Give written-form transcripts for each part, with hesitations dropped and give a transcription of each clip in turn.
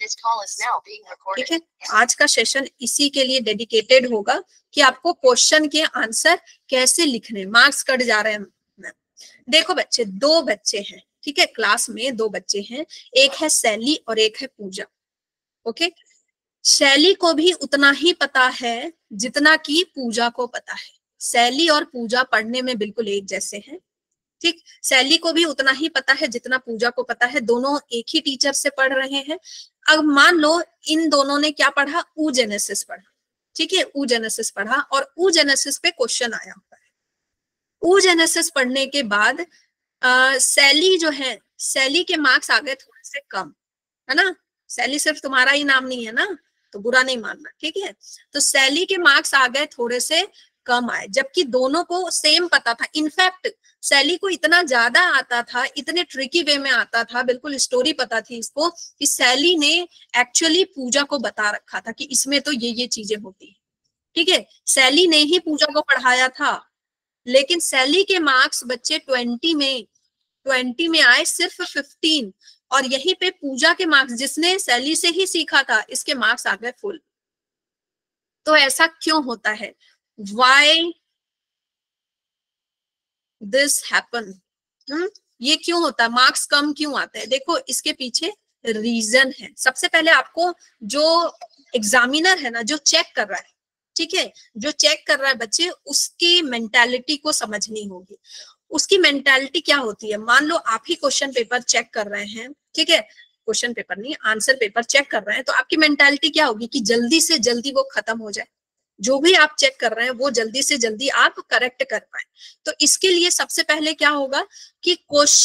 ठीक है, आज का सेशन इसी के लिए डेडिकेटेड होगा कि आपको क्वेश्चन के आंसर कैसे लिखने, मार्क्स कट जा रहे हैं। देखो बच्चे, दो बच्चे हैं, ठीक है, क्लास में दो बच्चे हैं, एक है सैली और एक है पूजा। ओके, सैली को भी उतना ही पता है जितना कि पूजा को पता है। सैली और पूजा पढ़ने में बिल्कुल एक जैसे हैं, ठीक। सैली को भी उतना ही पता है जितना पूजा को पता है, दोनों एक ही टीचर से पढ़ रहे हैं। अब मान लो इन दोनों ने क्या पढ़ा, ऊजेनेसिस पढ़ा, ठीक है, ऊजेनेसिस पढ़ा और ऊजेनेसिस पे क्वेश्चन आया होता है। ऊजेनेसिस पढ़ने के बाद सैली जो है, सैली के मार्क्स आ गए थोड़े से कम, है ना। सैली सिर्फ तुम्हारा ही नाम नहीं है ना, तो बुरा नहीं मानना, ठीक है। तो सैली के मार्क्स आ गए थोड़े से कम आए, जबकि दोनों को सेम पता था। इनफैक्ट सैली को इतना ज्यादा आता था, इतने ट्रिकी वे में आता था, बिल्कुल स्टोरी पता थी इसको, कि सैली ने एक्चुअली पूजा को बता रखा था कि इसमें तो ये चीजें होती है, ठीक है। सैली ने ही पूजा को पढ़ाया था, लेकिन सैली के मार्क्स बच्चे 20 में आए सिर्फ 15, और यहीं पे पूजा के मार्क्स, जिसने सैली से ही सीखा था, इसके मार्क्स आ गए फुल। तो ऐसा क्यों होता है? Why this happen? ये क्यों होता है, मार्क्स कम क्यों आते हैं? देखो इसके पीछे रीजन है। सबसे पहले आपको जो एग्जामिनर है ना, जो चेक कर रहा है, ठीक है, जो चेक कर रहा है बच्चे, उसकी मेंटालिटी को समझनी होगी। उसकी मेंटालिटी क्या होती है? मान लो आप ही क्वेश्चन पेपर चेक कर रहे हैं, ठीक है, क्वेश्चन पेपर नहीं, आंसर पेपर चेक कर रहे हैं, तो आपकी मेंटालिटी क्या होगी कि जल्दी से जल्दी वो खत्म हो जाए, जो भी आप चेक कर रहे हैं वो जल्दी से जल्दी आप करेक्ट कर पाए। तो इसके लिए सबसे पहले क्या होगा कि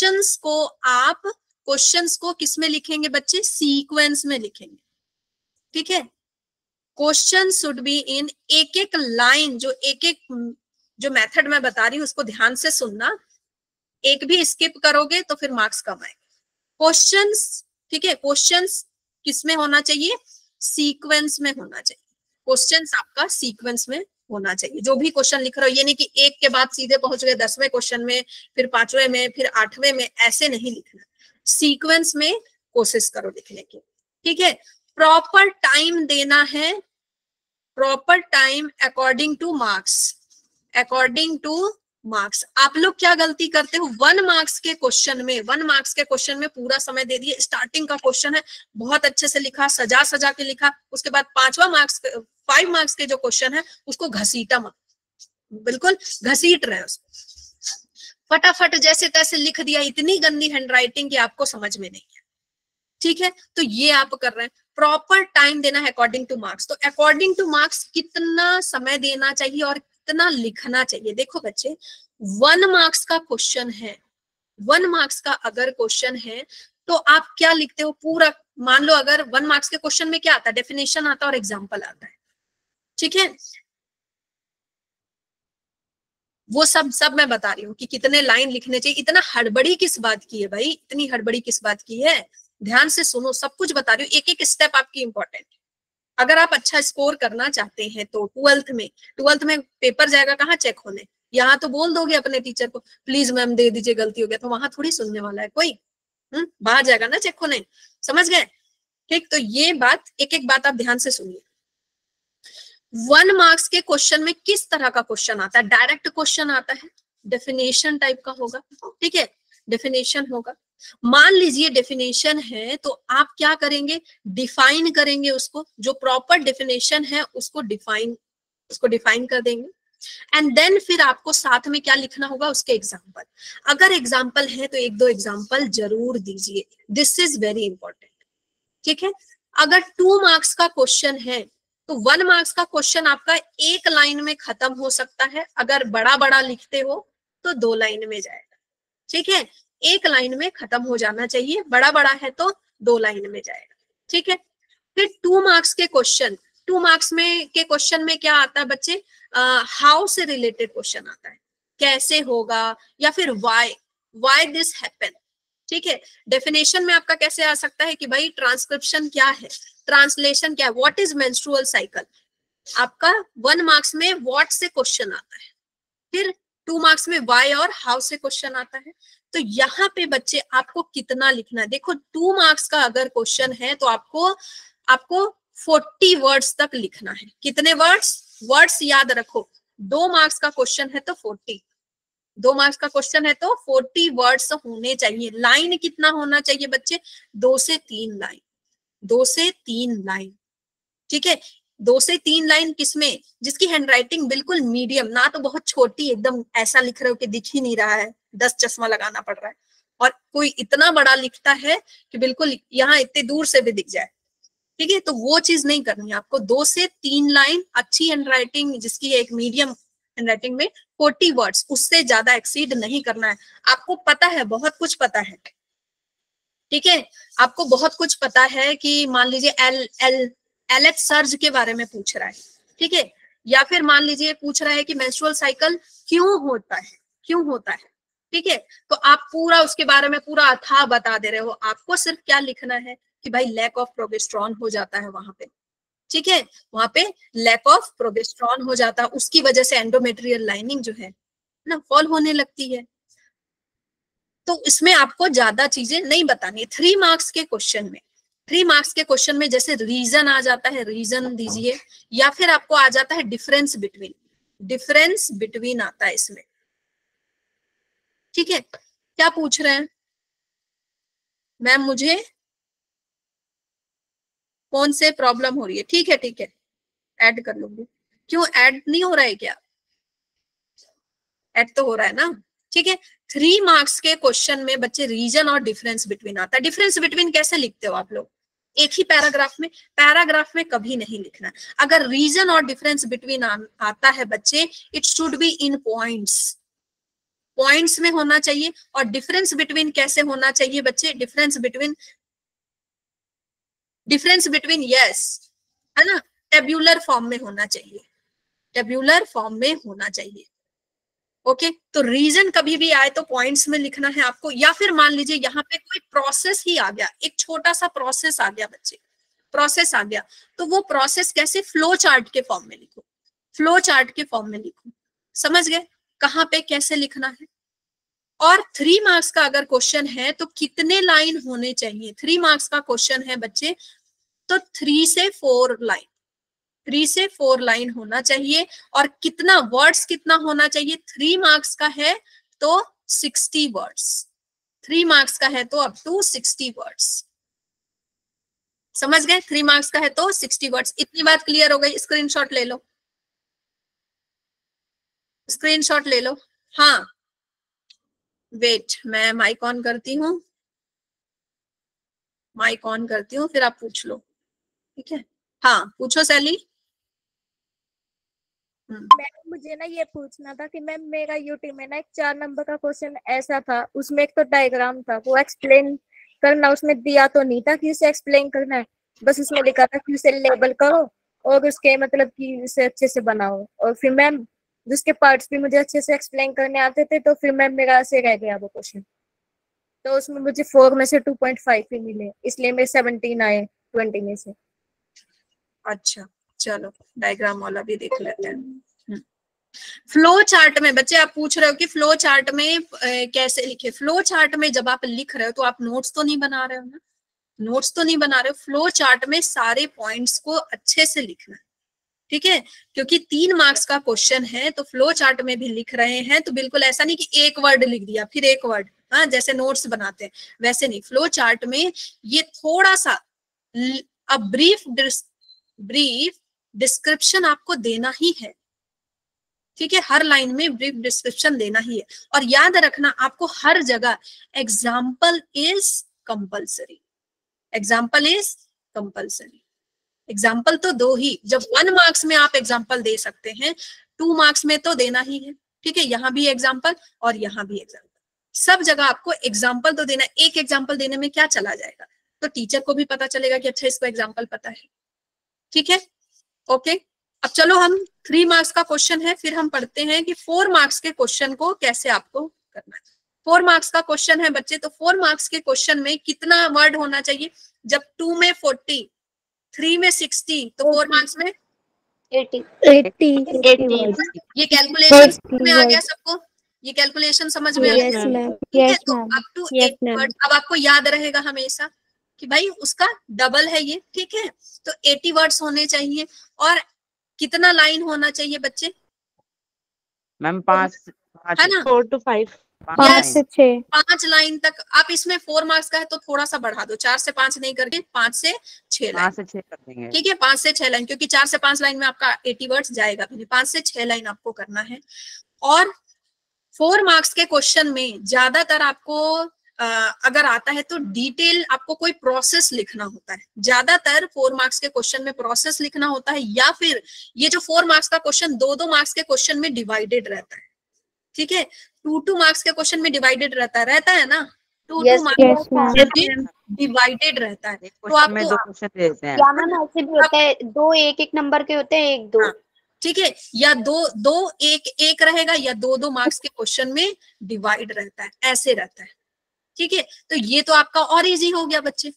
क्वेश्चंस को किस में लिखेंगे बच्चे? सीक्वेंस में लिखेंगे, ठीक है। क्वेश्चन शुड बी इन एक एक लाइन, जो मेथड मैं बता रही हूँ उसको ध्यान से सुनना, एक भी स्किप करोगे तो फिर मार्क्स कम आएंगे। क्वेश्चंस, ठीक है, क्वेश्चंस किस में होना चाहिए? सीक्वेंस में होना चाहिए। क्वेश्चंस आपका सीक्वेंस में होना चाहिए। जो भी क्वेश्चन लिख रहे हो, ये नहीं कि एक के बाद सीधे पहुंच गए 10वें क्वेश्चन में, फिर 5वें में, फिर 8वें में, ऐसे नहीं लिखना। सीक्वेंस में कोशिश करो लिखने की, ठीक है। प्रॉपर टाइम देना है, proper time according to marks, according to marks. आप लोग क्या गलती करते हो? 1 मार्क्स के क्वेश्चन में पूरा समय दे दिए। स्टार्टिंग का क्वेश्चन है, बहुत अच्छे से लिखा, सजा के लिखा, उसके बाद 5 मार्क्स के जो क्वेश्चन है उसको घसीटा मत, बिल्कुल घसीट रहे हैं उसको, फटाफट जैसे तैसे लिख दिया, इतनी गंदी हैंडराइटिंग कि आपको समझ में नहीं है, ठीक है। तो ये आप कर रहे हैं। प्रॉपर टाइम देना है अकॉर्डिंग टू मार्क्स। तो अकॉर्डिंग टू मार्क्स कितना समय देना चाहिए और कितना लिखना चाहिए? देखो बच्चे, 1 मार्क्स का क्वेश्चन है, 1 मार्क्स का अगर क्वेश्चन है तो आप क्या लिखते हो पूरा? मान लो अगर 1 मार्क्स के क्वेश्चन में क्या आता है? डेफिनेशन आता है और एग्जाम्पल आता है, ठीक है। वो सब मैं बता रही हूँ कि कितने लाइन लिखने चाहिए। इतना हड़बड़ी किस बात की है भाई, इतनी हड़बड़ी किस बात की है? ध्यान से सुनो, सब कुछ बता रही हूँ, एक एक स्टेप आपकी इंपॉर्टेंट है। अगर आप अच्छा स्कोर करना चाहते हैं तो 12th में पेपर जाएगा कहाँ चेक होने? यहाँ तो बोल दोगे अपने टीचर को, प्लीज मैम दे दीजिए, गलती हो गया, तो वहां थोड़ी सुनने वाला है कोई। बाहर जाएगा ना चेक होने, समझ गए? ठीक, तो ये बात, एक एक बात आप ध्यान से सुनिए। 1 मार्क्स के क्वेश्चन में किस तरह का क्वेश्चन आता है? डायरेक्ट क्वेश्चन आता है, डेफिनेशन टाइप का होगा, ठीक है, डेफिनेशन होगा। मान लीजिए डेफिनेशन है तो आप क्या करेंगे? डिफाइन करेंगे उसको, जो प्रॉपर डेफिनेशन है उसको डिफाइन कर देंगे। एंड देन फिर आपको साथ में क्या लिखना होगा? उसके एग्जाम्पल। अगर एग्जाम्पल है तो 1-2 एग्जाम्पल जरूर दीजिए, दिस इज वेरी इंपॉर्टेंट, ठीक है। अगर 2 मार्क्स का क्वेश्चन है तो 1 मार्क्स का क्वेश्चन आपका 1 लाइन में खत्म हो सकता है। अगर बड़ा बड़ा लिखते हो तो 2 लाइन में जाएगा, ठीक है। 1 लाइन में खत्म हो जाना चाहिए, बड़ा बड़ा है तो 2 लाइन में जाएगा, ठीक है। फिर 2 मार्क्स के क्वेश्चन, 2 मार्क्स में के क्वेश्चन में क्या आता है बच्चे? हाउ से रिलेटेड क्वेश्चन आता है, कैसे होगा, या फिर वाई दिस हैपन, ठीक है। डेफिनेशन में आपका कैसे आ सकता है कि भाई ट्रांसक्रिप्शन क्या है, ट्रांसलेशन क्या है, व्हाट इज मेंस्ट्रुअल साइकिल। आपका 1 मार्क्स में व्हाट से क्वेश्चन आता है, फिर 2 मार्क्स में वाई और हाउ से क्वेश्चन आता है, तो यहाँ पे बच्चे आपको कितना लिखना है, देखो 2 मार्क्स का अगर क्वेश्चन है तो आपको 40 वर्ड्स तक लिखना है। कितने वर्ड्स याद रखो, 2 मार्क्स का क्वेश्चन है तो 40, 2 मार्क्स का क्वेश्चन है तो 40 वर्ड्स होने चाहिए। लाइन कितना होना चाहिए बच्चे, 2 से 3 लाइन, 2 से 3 लाइन, ठीक है। 2 से 3 लाइन किसमें, जिसकी हैंडराइटिंग बिल्कुल मीडियम, ना तो बहुत छोटी एकदम ऐसा लिख रहे हो कि दिख ही नहीं रहा है, 10 चश्मा लगाना पड़ रहा है, और कोई इतना बड़ा लिखता है कि बिल्कुल यहाँ इतने दूर से भी दिख जाए, ठीक है। तो वो चीज नहीं करनी है आपको। 2 से 3 लाइन अच्छी हैंडराइटिंग, जिसकी एक मीडियम हैंडराइटिंग में 40 वर्ड्स, उससे ज्यादा एक्सीड नहीं करना है। आपको पता है, बहुत कुछ पता है, ठीक है। आपको बहुत कुछ पता है कि मान लीजिए एलएच सर्ज के बारे में पूछ रहा है, ठीक है, या फिर मान लीजिए पूछ रहा है कि मेंस्ट्रुअल साइकिल क्यों होता है, ठीक है। तो आप पूरा उसके बारे में पूरा अथाह बता दे रहे हो। आपको सिर्फ क्या लिखना है कि भाई लैक ऑफ प्रोजेस्टेरॉन हो जाता है वहां पे, ठीक है, वहां पे लैक ऑफ प्रोजेस्टेरॉन हो जाता है, उसकी वजह से एंडोमेट्रियल लाइनिंग जो है ना फॉल होने लगती है। तो इसमें आपको ज्यादा चीजें नहीं बतानी। 3 मार्क्स के क्वेश्चन में, 3 मार्क्स के क्वेश्चन में जैसे रीजन आ जाता है, रीजन दीजिए, या फिर आपको आ जाता है डिफरेंस बिटवीन आता है इसमें, ठीक है। क्या पूछ रहे हैं मैम, मुझे कौन से प्रॉब्लम हो रही है, ठीक है, ऐड कर लूंगी। क्यों ऐड नहीं हो रहा है क्या, ऐड तो हो रहा है ना, ठीक है। 3 मार्क्स के क्वेश्चन में बच्चे रीजन और डिफरेंस बिटवीन आता है। डिफरेंस बिटवीन कैसे लिखते हो आप लोग, एक ही पैराग्राफ में कभी नहीं लिखना। अगर रीजन और डिफरेंस बिटवीन आता है बच्चे, it should be in points में होना चाहिए। और डिफरेंस बिटवीन कैसे होना चाहिए बच्चे, डिफरेंस बिटवीन यस, है ना, टेब्यूलर फॉर्म में होना चाहिए, ओके। तो रीजन कभी भी आए तो पॉइंट्स में लिखना है आपको। या फिर मान लीजिए यहाँ पे कोई प्रोसेस ही आ गया, एक छोटा सा प्रोसेस आ गया बच्चे, प्रोसेस आ गया, तो वो प्रोसेस कैसे, फ्लो चार्ट के फॉर्म में लिखो, समझ गए कहाँ पे कैसे लिखना है। और 3 मार्क्स का अगर क्वेश्चन है तो कितने लाइन होने चाहिए, 3 मार्क्स का क्वेश्चन है बच्चे तो 3 से 4 लाइन होना चाहिए। और कितना वर्ड्स कितना होना चाहिए, 3 मार्क्स का है तो 60 वर्ड्स, 3 मार्क्स का है तो अप टू 60 वर्ड्स, समझ गए। 3 मार्क्स का है तो 60 वर्ड्स। इतनी बात क्लियर हो गई, स्क्रीनशॉट ले लो, हाँ वेट, मैं माइक ऑन करती हूँ, फिर आप पूछ लो, ठीक है। हाँ पूछो सैली। मैम मुझे ना ये पूछना था कि मैम मेरा यूटी में ना एक 4 नंबर का क्वेश्चन ऐसा था, उसमें एक तो डायग्राम था, वो एक्सप्लेन करना उसमें दिया तो नहीं था कि उसे एक्सप्लेन करना है, बस उसमें लिखा था कि उसे लेबल करो और उसके मतलब कि उसे अच्छे से बनाओ। और फिर मैम जिसके पार्ट्स भी मुझे अच्छे से एक्सप्लेन करने आते थे, तो फिर मैम मेरा ऐसे रह गया वो क्वेश्चन, तो उसमें मुझे 4 में से 2.5 ही मिले, इसलिए मेरे 17 आए 20 में से। अच्छा चलो डायग्राम वाला भी देख लेते हैं। फ्लो चार्ट में बच्चे आप पूछ रहे हो कि फ्लो चार्ट में कैसे लिखे। फ्लो चार्ट में जब आप लिख रहे हो तो आप नोट्स तो नहीं बना रहे हो ना, फ्लो चार्ट में सारे पॉइंट्स को अच्छे से लिखना है, ठीक है। क्योंकि 3 मार्क्स का क्वेश्चन है तो फ्लो चार्ट में भी लिख रहे हैं, तो बिल्कुल ऐसा नहीं कि एक वर्ड लिख दिया फिर एक वर्ड, हाँ जैसे नोट्स बनाते हैं वैसे नहीं। फ्लो चार्ट में ये थोड़ा सा ब्रीफ डिस्क्रिप्शन आपको देना ही है, ठीक है। हर लाइन में ब्रीफ डिस्क्रिप्शन देना ही है। और याद रखना आपको हर जगह एग्जाम्पल इज कंपल्सरी, एग्जाम्पल तो दो ही। जब 1 मार्क्स में आप एग्जाम्पल दे सकते हैं, 2 मार्क्स में तो देना ही है, ठीक है। यहाँ भी एग्जाम्पल और यहाँ भी एग्जाम्पल, सब जगह आपको एग्जाम्पल तो देना। एक एग्जाम्पल देने में क्या चला जाएगा, तो टीचर को भी पता चलेगा कि अच्छा इसको एग्जाम्पल पता है, ठीक है, ओके। अब चलो हम 3 मार्क्स का क्वेश्चन है, फिर हम पढ़ते हैं कि 4 मार्क्स के क्वेश्चन को कैसे आपको करना है। 4 मार्क्स का क्वेश्चन है बच्चे, तो 4 मार्क्स के क्वेश्चन में कितना वर्ड होना चाहिए। जब 2 में 40, 3 में 60, तो 4 मार्क्स में 80 ये कैलकुलेशन में आ गया सबको, ये कैलकुलेशन समझ में यस आया? मैम, ठीक है, यस तो ma'am, up to yes 80 ma'am. Words अब आपको याद रहेगा हमेशा कि भाई उसका डबल है ये, ठीक है। तो 80 वर्ड्स होने चाहिए। और कितना लाइन होना चाहिए बच्चे? मैम 5 है ना? 4 to 5। 5 5 Yes. से 6। 5 लाइन तक। आप इसमें 4 मार्क्स का है तो थोड़ा सा बढ़ा दो, 4 से 5 नहीं करके 5 से 6 लाइन। 5 से 6 कर देंगे। ठीक है, 5 से 6 लाइन, क्योंकि 4 से 5 लाइन में आपका 80 वर्ड्स जाएगा भी नहीं, 5 से 6 लाइन आपको करना है। और 4 मार्क्स के क्वेश्चन में ज्यादातर आपको अगर आता है तो डिटेल आपको कोई प्रोसेस लिखना होता है। ज्यादातर 4 मार्क्स के क्वेश्चन में प्रोसेस लिखना होता है, या फिर ये जो 4 मार्क्स का क्वेश्चन 2-2 मार्क्स के क्वेश्चन में डिवाइडेड रहता है। ठीक है, 2-2 मार्क्स के क्वेश्चन में डिवाइडेड रहता है ना, 2-2 मार्क्स में डिवाइडेड रहता है। तो आपको 2 क्वेश्चन देते हैं। या मैम ऐसे भी होता है, 2 1-1 नंबर के होते हैं, 1-2। हाँ, ठीक है, या 2-2-1-1 रहेगा, या 2-2 मार्क्स के क्वेश्चन में डिवाइड रहता है, ऐसे रहता है। ठीक है, तो ये तो आपका और इजी हो गया बच्चे,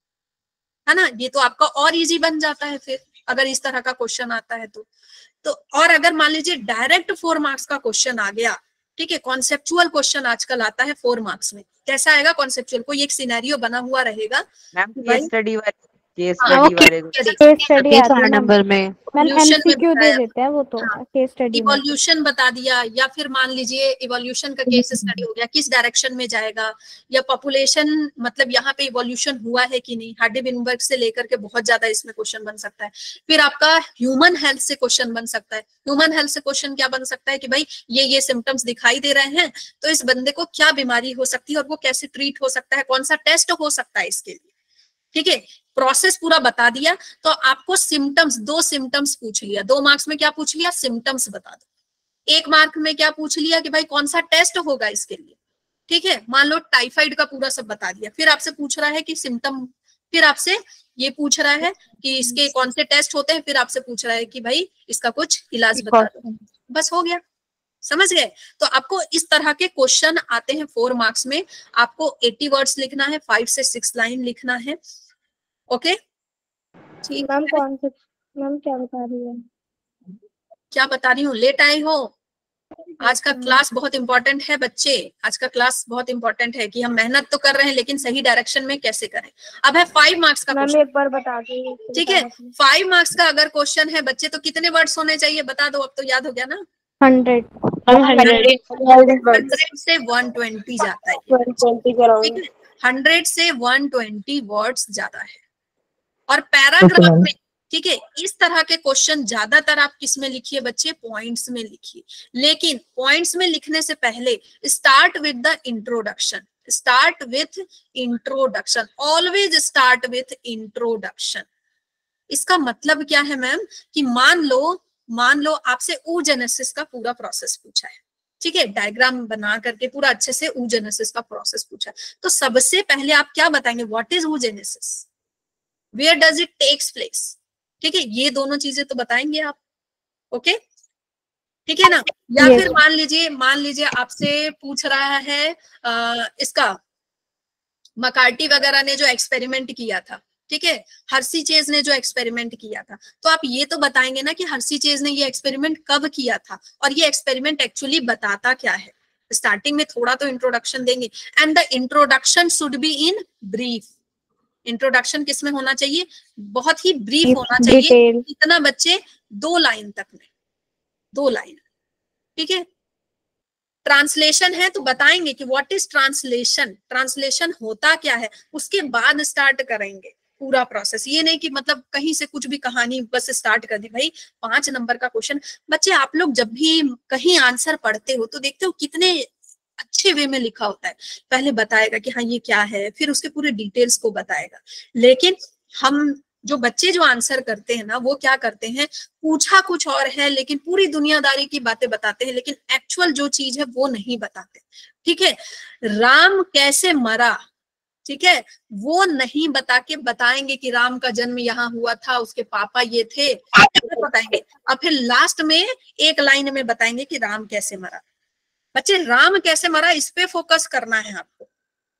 है ना, ये तो आपका और इजी बन जाता है फिर अगर इस तरह का क्वेश्चन आता है तो और अगर मान लीजिए डायरेक्ट 4 मार्क्स का क्वेश्चन आ गया, ठीक है, कॉन्सेप्चुअल क्वेश्चन आजकल आता है 4 मार्क्स में। कैसा आएगा कॉन्सेप्चुअल? कोई एक सिनेरियो बना हुआ रहेगा। मैम केस भाई स्टडी वाले केस स्टडी आती है नंबर में मैम, Evolution में एमसीक्यू दे बताया। देते हैं वो तो हाँ, केस स्टडी में। इवोल्यूशन बता दिया, या फिर मान लीजिए इवोल्यूशन का केस स्टडी हो गया, किस डायरेक्शन में जाएगा, या पॉपुलेशन मतलब यहाँ पे इवोल्यूशन हुआ है कि नहीं, हार्डी-विनबर्ग से लेकर के बहुत ज्यादा इसमें क्वेश्चन बन सकता है। फिर आपका ह्यूमन हेल्थ से क्वेश्चन बन सकता है। ह्यूमन हेल्थ से क्वेश्चन क्या बन सकता है कि भाई ये सिम्टम्स दिखाई दे रहे हैं, तो इस बंदे को क्या बीमारी हो सकती है और वो कैसे ट्रीट हो सकता है, कौन सा टेस्ट हो सकता है इसके लिए। ठीक है, प्रोसेस पूरा बता दिया। तो आपको सिम्टम्स, 2 सिम्टम्स पूछ लिया, 2 मार्क्स में क्या पूछ लिया? सिम्टम्स बता दो। 1 मार्क में क्या पूछ लिया कि भाई कौन सा टेस्ट होगा इसके लिए। ठीक है, मान लो टाइफाइड का पूरा सब बता दिया, फिर आपसे पूछ रहा है कि सिम्टम, फिर आपसे ये पूछ रहा है कि इसके कौन से टेस्ट होते हैं, फिर आपसे पूछ रहा है कि भाई इसका कुछ इलाज बता दो। बस हो गया, समझ गए? तो आपको इस तरह के क्वेश्चन आते हैं 4 मार्क्स में। आपको 80 वर्ड्स लिखना है, 5 से 6 लाइन लिखना है। ओके, ठीक मैम है। कौन से मैम क्या बता रही है? क्या बता रही हूँ? लेट आई हो? आज का क्लास बहुत इंपॉर्टेंट है बच्चे, आज का क्लास बहुत इंपॉर्टेंट है कि हम मेहनत तो कर रहे हैं लेकिन सही डायरेक्शन में कैसे करें। अब है 5 मार्क्स का मैम क्वेश्चन, एक बार बता दी। ठीक है। 5 मार्क्स का अगर क्वेश्चन है बच्चे, तो कितने वर्ड्स होने चाहिए बता दो, अब तो याद हो गया ना। 100 100 से 120 जाता है, 120 के अराउंड। ठीक है, 100 से 120 वर्ड्स ज्यादा है। और पैराग्राफ में, ठीक है, इस तरह के क्वेश्चन ज्यादातर आप किस में लिखिए बच्चे? पॉइंट्स में लिखिए। लेकिन पॉइंट्स में लिखने से पहले start with the introduction, start with introduction, always start with introduction. इसका मतलब क्या है मैम कि मान लो आपसे oogenesis का पूरा प्रोसेस पूछा है, ठीक है, डायग्राम बना करके पूरा अच्छे से oogenesis का प्रोसेस पूछा है, तो सबसे पहले आप क्या बताएंगे? What is oogenesis, where does it takes place. ठीक है, ये दोनों चीजें तो बताएंगे आप। ओके, ठीक है ना। या Yes. फिर मान लीजिए आपसे पूछ रहा है इसका मकार्टी वगैरह ने जो एक्सपेरिमेंट किया था, ठीक है, हर्सी चेज ने जो एक्सपेरिमेंट किया था, तो आप ये तो बताएंगे ना कि हर्सी चेज ने ये एक्सपेरिमेंट कब किया था और ये एक्सपेरिमेंट एक्चुअली बताता क्या है। स्टार्टिंग में थोड़ा तो इंट्रोडक्शन देंगे, and the introduction should be in brief. Introduction किस में होना चाहिए? बहुत ही ब्रीफ होना चाहिए। इतना बच्चे 2 लाइन तक में, 2 लाइन, ठीक है। ट्रांसलेशन है तो बताएंगे कि व्हाट इज ट्रांसलेशन, ट्रांसलेशन होता क्या है, उसके बाद स्टार्ट करेंगे पूरा प्रोसेस। ये नहीं कि मतलब कहीं से कुछ भी कहानी बस स्टार्ट कर दी। भाई 5 नंबर का क्वेश्चन, बच्चे आप लोग जब भी कहीं आंसर पढ़ते हो तो देखते हो कितने अच्छे वे में लिखा होता है। पहले बताएगा कि हाँ ये क्या है, फिर उसके पूरे डिटेल्स को बताएगा। लेकिन हम जो बच्चे जो आंसर करते हैं ना, वो क्या करते हैं, पूछा कुछ और है लेकिन पूरी दुनियादारी की बातें बताते हैं, लेकिन एक्चुअल जो चीज है वो नहीं बताते। ठीक है, राम कैसे मरा, ठीक है, वो नहीं बता के बताएंगे कि राम का जन्म यहाँ हुआ था, उसके पापा ये थे, बताएंगे। और फिर लास्ट में 1 लाइन में बताएंगे कि राम कैसे मरा। बच्चे राम कैसे मरा इस पे फोकस करना है आपको।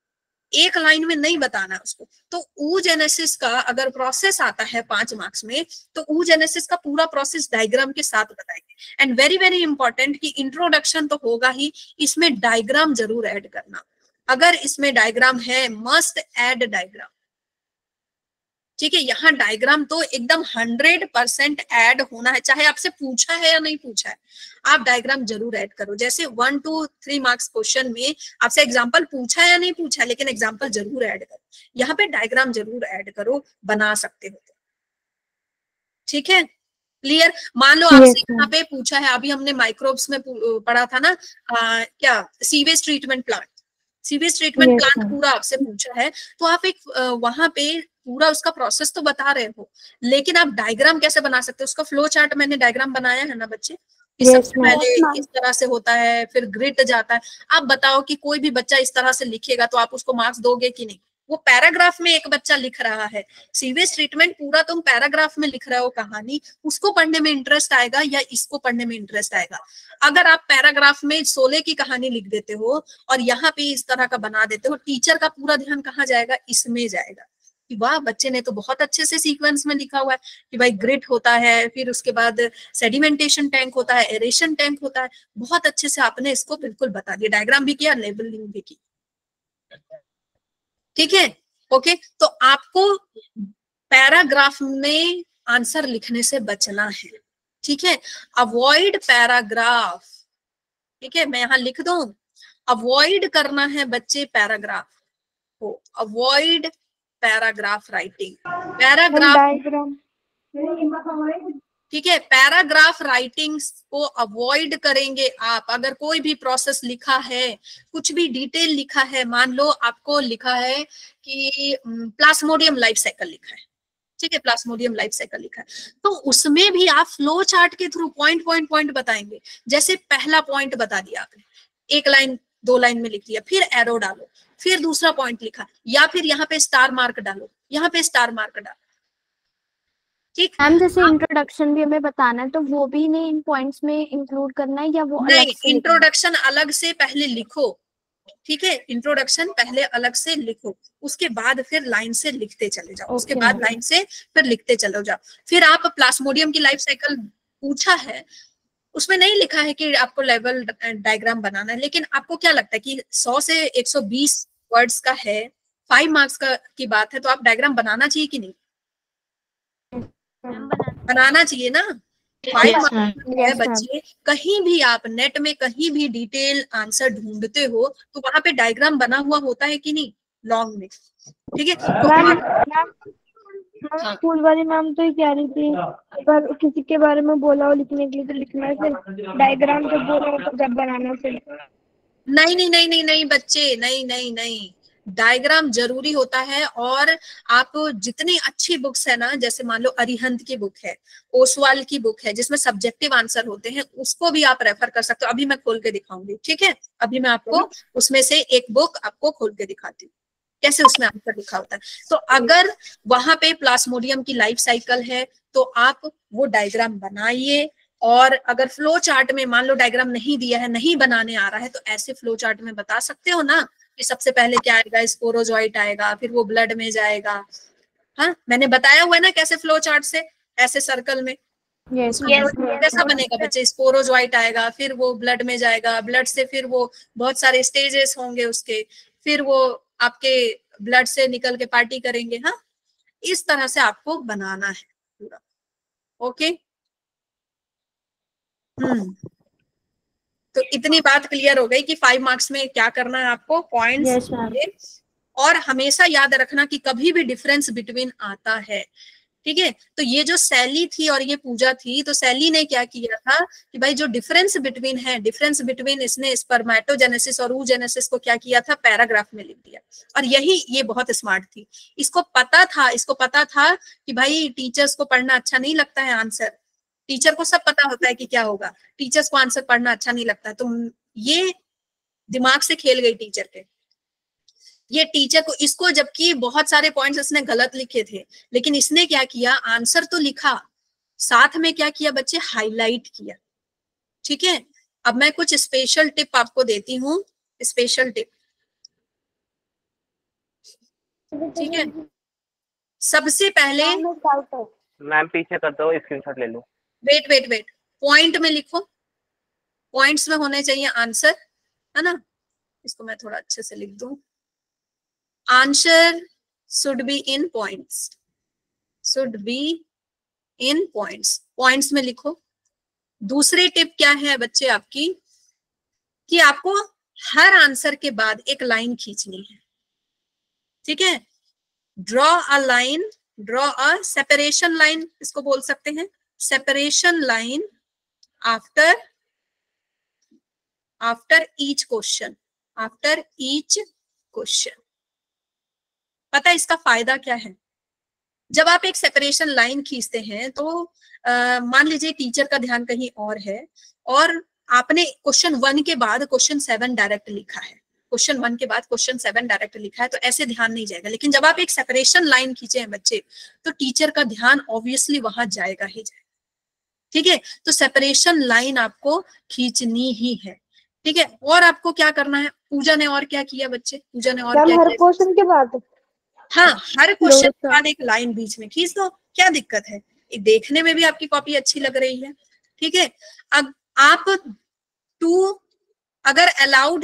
एक लाइन में नहीं बताना है उसको। तो oogenesis का अगर प्रोसेस आता है 5 मार्क्स में, तो oogenesis का पूरा प्रोसेस डायग्राम के साथ बताएंगे। एंड वेरी वेरी इंपॉर्टेंट कि इंट्रोडक्शन तो होगा ही, इसमें डायग्राम जरूर ऐड करना। अगर इसमें डायग्राम है, मस्ट ऐड डायग्राम। ठीक है, यहाँ डायग्राम तो एकदम 100% ऐड होना है, चाहे आपसे पूछा है या नहीं पूछा है, आप डायग्राम जरूर ऐड करो। जैसे 1 to 3 मार्क्स क्वेश्चन में आपसे एग्जांपल पूछा है या नहीं पूछा, लेकिन एग्जांपल जरूर ऐड करो, यहाँ पे डायग्राम जरूर ऐड करो, बना सकते हो तो। ठीक है, क्लियर। मान लो आपसे यहाँ पे पूछा है, अभी हमने माइक्रोब्स में पढ़ा था ना, क्या sewage treatment plant, sewage treatment plant पूरा आपसे पूछा है, तो आप एक वहां पे पूरा उसका प्रोसेस तो बता रहे हो, लेकिन आप डायग्राम कैसे बना सकते हो, उसका फ्लो चार्ट मैंने डायग्राम बनाया है ना बच्चे, कि सबसे पहले इस तरह से होता है, फिर ग्रिड जाता है। आप बताओ कि कोई भी बच्चा इस तरह से लिखेगा तो आप उसको मार्क्स दोगे कि नहीं? वो पैराग्राफ में एक बच्चा लिख रहा है, सीवेज ट्रीटमेंट पूरा तुम पैराग्राफ में लिख रहे हो कहानी, उसको पढ़ने में इंटरेस्ट आएगा या इसको पढ़ने में इंटरेस्ट आएगा? अगर आप पैराग्राफ में 16 की कहानी लिख देते हो और यहाँ पे इस तरह का बना देते हो, टीचर का पूरा ध्यान कहाँ जाएगा? इसमें जाएगा कि वाह बच्चे ने तो बहुत अच्छे से सीक्वेंस में लिखा हुआ है कि भाई ग्रिड होता है, फिर उसके बाद सेडिमेंटेशन टैंक होता है, एरेशन टैंक होता है, बहुत अच्छे से आपने इसको बिल्कुल बता दिया, डायग्राम भी किया, लेबलिंग भी की। ठीक है, ओके। तो आपको पैराग्राफ में आंसर लिखने से बचना है। ठीक है, अवॉइड पैराग्राफ। ठीक है, मैं यहां लिख दूं, अवॉइड करना है बच्चे पैराग्राफ को, अवॉइड पैराग्राफ राइटिंग, पैराग्राफ। ठीक है, पैराग्राफ राइटिंग को अवॉइड करेंगे आप। अगर कोई भी प्रोसेस लिखा है, कुछ भी डिटेल लिखा है, मान लो आपको लिखा है कि प्लाज्मोडियम लाइफ साइकिल लिखा है, ठीक है, प्लाज्मोडियम लाइफ साइकिल लिखा है, तो उसमें भी आप फ्लो चार्ट के थ्रू पॉइंट पॉइंट पॉइंट बताएंगे। जैसे पहला पॉइंट बता दिया आपने, 1 लाइन 2 लाइन में लिख दिया, फिर एरो डालो, फिर दूसरा पॉइंट लिखा, या फिर यहाँ पे स्टार मार्क डालो, यहाँ पे स्टार मार्क डालो। ठीक, मैम जैसे इंट्रोडक्शन भी हमें बताना है, तो वो भी नहीं इन पॉइंट्स में इंक्लूड करना है या वो अलग नहीं, से? इंट्रोडक्शन अलग से पहले लिखो। ठीक है, इंट्रोडक्शन पहले अलग से लिखो, उसके बाद फिर लाइन से लिखते चले जाओ, उसके बाद लाइन से फिर लिखते चले जाओ। फिर आप प्लाज्मोडियम की लाइफ साइकिल पूछा है, उसमें नहीं लिखा है कि आपको लेवल डायग्राम बनाना है, लेकिन आपको क्या लगता है कि 100 से 120 वर्ड्स का है, 5 मार्क्स का की बात है, तो आप डायग्राम बनाना चाहिए कि नहीं? बनाना चाहिए ना। 5 मार्क्स है बच्चे, कहीं भी आप नेट में कहीं भी डिटेल आंसर ढूंढते हो तो वहां पे डायग्राम बना हुआ होता है कि नहीं, लॉन्ग में। ठीक है, तो स्कूल वाली मैम तो ये कह रही थी, अगर किसी के बारे में बोला हो लिखने के लिए तो लिखना है, फिर डायग्राम जब बोला हो तो जब बनाना फिर। नहीं नहीं नहीं नहीं नहीं बच्चे, नहीं नहीं नहीं, डायग्राम जरूरी होता है। और आप जितनी अच्छी बुक्स है ना, जैसे मान लो अरिहंत की बुक है, ओसवाल की बुक है, जिसमें सब्जेक्टिव आंसर होते हैं, उसको भी आप रेफर कर सकते हो। अभी मैं खोल के दिखाऊंगी, ठीक है, अभी मैं आपको उसमें से एक बुक आपको खोल के दिखाती हूँ कैसे उसमें आंसर लिखा होता है। तो अगर वहां पे प्लाज्मोडियम की लाइफ साइकिल है तो आप वो डायग्राम बनाइए। और अगर फ्लो चार्ट में मान लो डायग्राम नहीं दिया है, नहीं बनाने आ रहा है, तो ऐसे फ्लो चार्ट में बता सकते हो ना कि सबसे पहले क्या आएगा, स्पोरोजॉइट आएगा, फिर वो ब्लड में जाएगा। हाँ, मैंने बताया हुआ है ना कैसे फ्लो चार्ट से, ऐसे सर्कल में कैसा बनेगा बच्चे, स्पोरोजॉइट आएगा, फिर वो ब्लड में जाएगा, ब्लड से फिर वो बहुत सारे स्टेजेस होंगे उसके, फिर वो आपके ब्लड से निकल के पार्टी करेंगे। हाँ, इस तरह से आपको बनाना है पूरा। ओके, तो इतनी बात क्लियर हो गई कि 5 मार्क्स में क्या करना है आपको, पॉइंट्स। और हमेशा याद रखना कि कभी भी डिफरेंस बिटवीन आता है। ठीक है, तो ये जो सैली थी और ये पूजा थी, तो सैली ने क्या किया था कि भाई जो डिफरेंस बिटवीन है, डिफरेंस बिटवीन, इसने स्पर्मेटोजेनेसिस और oogenesis को क्या किया था, पैराग्राफ में लिख दिया। और यही ये बहुत स्मार्ट थी, इसको पता था कि भाई टीचर्स को पढ़ना अच्छा नहीं लगता है आंसर, टीचर को सब पता होता है कि क्या होगा, टीचर्स को आंसर पढ़ना अच्छा नहीं लगता है। तो ये दिमाग से खेल गई टीचर के, ये टीचर को, इसको जबकि बहुत सारे पॉइंट्स इसने गलत लिखे थे, लेकिन इसने क्या किया, आंसर तो लिखा, साथ में क्या किया बच्चे, हाईलाइट किया। ठीक है, अब मैं कुछ स्पेशल टिप आपको देती हूँ, स्पेशल टिप। ठीक है, सबसे पहले मैम पीछे कर दो, स्क्रीनशॉट ले लो। वेट पॉइंट में लिखो, पॉइंट्स में होने चाहिए आंसर, है ना। इसको मैं थोड़ा अच्छे से लिख दूं, answer should be in points, should be in points, points में लिखो। दूसरी टिप क्या है बच्चे आपकी, कि आपको हर आंसर के बाद एक लाइन खींचनी है, ठीक है। Draw a line, draw a separation line, इसको बोल सकते हैं separation line after each question, after each question. पता है इसका फायदा क्या है? जब आप एक सेपरेशन लाइन खींचते हैं तो मान लीजिए टीचर का ध्यान कहीं और है और आपने क्वेश्चन 1 के बाद क्वेश्चन 7 डायरेक्ट लिखा है, क्वेश्चन 1 के बाद क्वेश्चन 7 डायरेक्ट लिखा है, तो ऐसे ध्यान नहीं जाएगा। लेकिन जब आप एक सेपरेशन लाइन खींचे हैं बच्चे, तो टीचर का ध्यान ऑब्वियसली वहां जाएगा ही जाएगा, ठीक है। तो सेपरेशन लाइन आपको खींचनी ही है, ठीक है। और आपको क्या करना है, पूजा ने और क्या किया बच्चे, पूजा ने और क्या हर किया? क्वेश्चन के बाद, हाँ, हर क्वेश्चन के बाद एक लाइन बीच में खींच दो, क्या दिक्कत है? देखने में भी आपकी कॉपी अच्छी लग रही है, ठीक है। अब आप 2 अगर अलाउड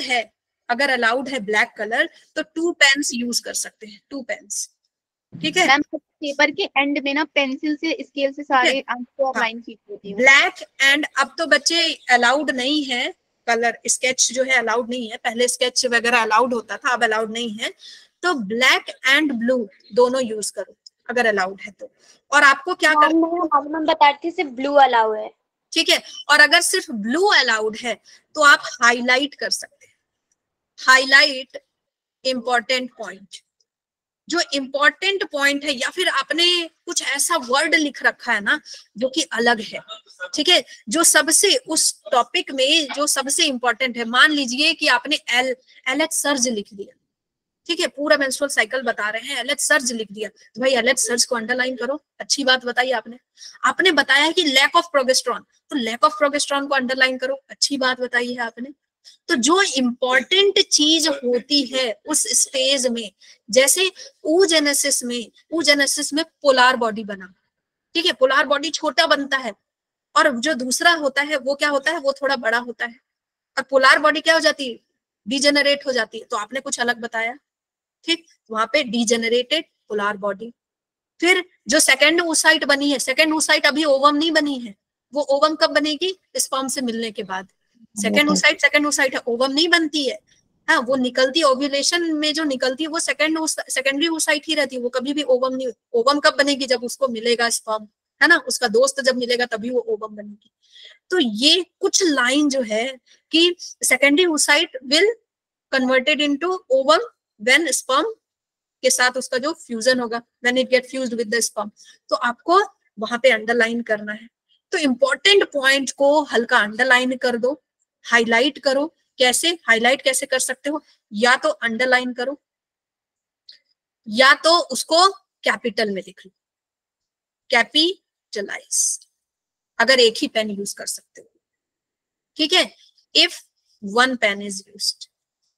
है ब्लैक कलर, तो 2 पेन्स यूज कर सकते हैं, 2 पेन्स, ठीक है। मैम पेपर के एंड में ना पेंसिल से स्केल से सारे आंसर और लाइन खींच देती हूँ। ब्लैक एंड, अब तो बच्चे अलाउड नहीं है कलर, स्केच जो है अलाउड नहीं है, पहले स्केच वगैरह अलाउड होता था, अब अलाउड नहीं है। तो ब्लैक एंड ब्लू दोनों यूज करो अगर अलाउड है तो। और आपको क्या करना, बताती सिर्फ ब्लू अलाउ है, ठीक है। और अगर सिर्फ ब्लू अलाउड है तो आप हाईलाइट कर सकते हैं, हाईलाइट इंपॉर्टेंट पॉइंट, जो इंपॉर्टेंट पॉइंट है, या फिर आपने कुछ ऐसा वर्ड लिख रखा है ना जो कि अलग है, ठीक है, जो सबसे उस टॉपिक में जो सबसे इंपॉर्टेंट है। मान लीजिए कि आपने एलएच सर्ज लिख दिया, ठीक है, पूरा मेंस्ट्रुअल साइकिल बता रहे हैं, एलएच सर्ज लिख दिया, तो भाई एलएच सर्ज को अंडरलाइन करो, अच्छी बात बताई आपने बताया कि लैक ऑफ प्रोजेस्टेरॉन, तो लैक ऑफ प्रोजेस्टेरॉन को अंडरलाइन करो, अच्छी बात बताई है आपने। तो जो इंपॉर्टेंट चीज होती है उस स्टेज में, जैसे oogenesis में पोलार बॉडी बना, ठीक है, पोलार बॉडी छोटा बनता है, और जो दूसरा होता है वो क्या होता है, वो थोड़ा बड़ा होता है, और पोलार बॉडी क्या हो जाती है, डिजेनरेट हो जाती है। तो आपने कुछ अलग बताया, ठीक, वहां पे डिजेनरेटेड पोलार बॉडी। फिर जो सेकेंड oocyte बनी है, सेकेंड oocyte अभी ओवम नहीं बनी है, वो ओवम कब बनेगी, स्पर्म से मिलने के बाद। सेकेंड oocyte है, ओवम नहीं बनती है, हाँ, वो निकलती है ओव्यूलेशन में, जो निकलती है वो सेकेंडरी oocyte ही रहती है, वो कभी भी ओवम नहीं। ओवम कब बनेगी, जब उसको मिलेगा स्पर्म, है ना, उसका दोस्त जब मिलेगा तभी वो ओवम बनेगी। तो ये कुछ लाइन जो है कि secondary oocyte will converted into ovum when sperm के साथ उसका जो फ्यूजन होगा, when it get fused with the sperm, तो आपको वहां पे अंडरलाइन करना है। तो इंपॉर्टेंट पॉइंट को हल्का अंडरलाइन कर दो, हाईलाइट करो। कैसे हाईलाइट कैसे कर सकते हो, या तो अंडरलाइन करो या तो उसको कैपिटल में लिख लो, कैपिटलाइज, अगर एक ही पेन यूज कर सकते हो, ठीक है। इफ 1 पेन इज यूज्ड,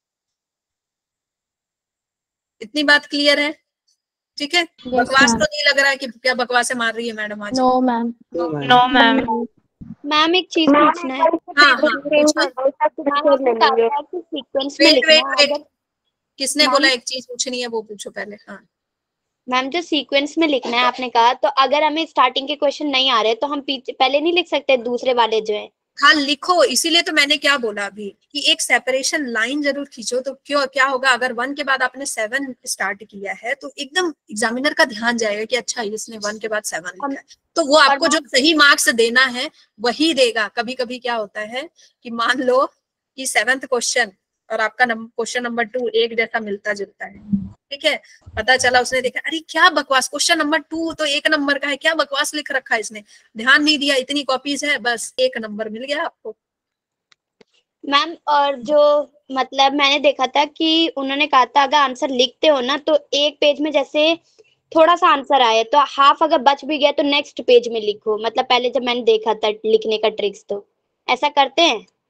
इतनी बात क्लियर है, ठीक है। बकवास तो नहीं लग रहा है कि क्या बकवास मार रही है मैडम आज? No ma'am, no ma'am. Ma'am एक चीज पूछना है। हाँ पूछो। सीक्वेंस में लिखना है अगर, किसने बोला एक चीज पूछनी है, वो पूछो पहले। हाँ मैम जो सीक्वेंस में लिखना है आपने कहा, तो अगर हमें स्टार्टिंग के क्वेश्चन नहीं आ रहे तो हम पहले नहीं लिख सकते दूसरे वाले जो है? हाँ लिखो, इसीलिए तो मैंने क्या बोला अभी कि एक सेपरेशन लाइन जरूर खींचो। तो क्यों, क्या होगा अगर 1 के बाद आपने 7 स्टार्ट किया है, तो एकदम एग्जामिनर का ध्यान जाएगा कि अच्छा इसने 1 के बाद 7 लिखा है, तो वो आपको जो सही मार्क्स देना है वही देगा। कभी कभी क्या होता है कि मान लो कि 7th क्वेश्चन और आपका क्वेश्चन नंबर 2 एक जैसा मिलता जुलता है, ठीक है, पता चला उसने देखा अरे क्या बकवास, क्वेश्चन नंबर 2 तो 1 नंबर का है, क्या बकवास लिख रखा है इसने, ध्यान नहीं दिया, इतनी कॉपीज है, बस 1 नंबर मिल गया आपको। मैम और जो मतलब मैंने देखा था कि उन्होंने कहा था अगर आंसर लिखते हो ना, तो एक पेज में जैसे थोड़ा सा आंसर आया तो हाफ अगर बच भी गया तो नेक्स्ट पेज में लिखो। मतलब पहले जब मैंने देखा था लिखने का ट्रिक्स, तो ऐसा करते हैं?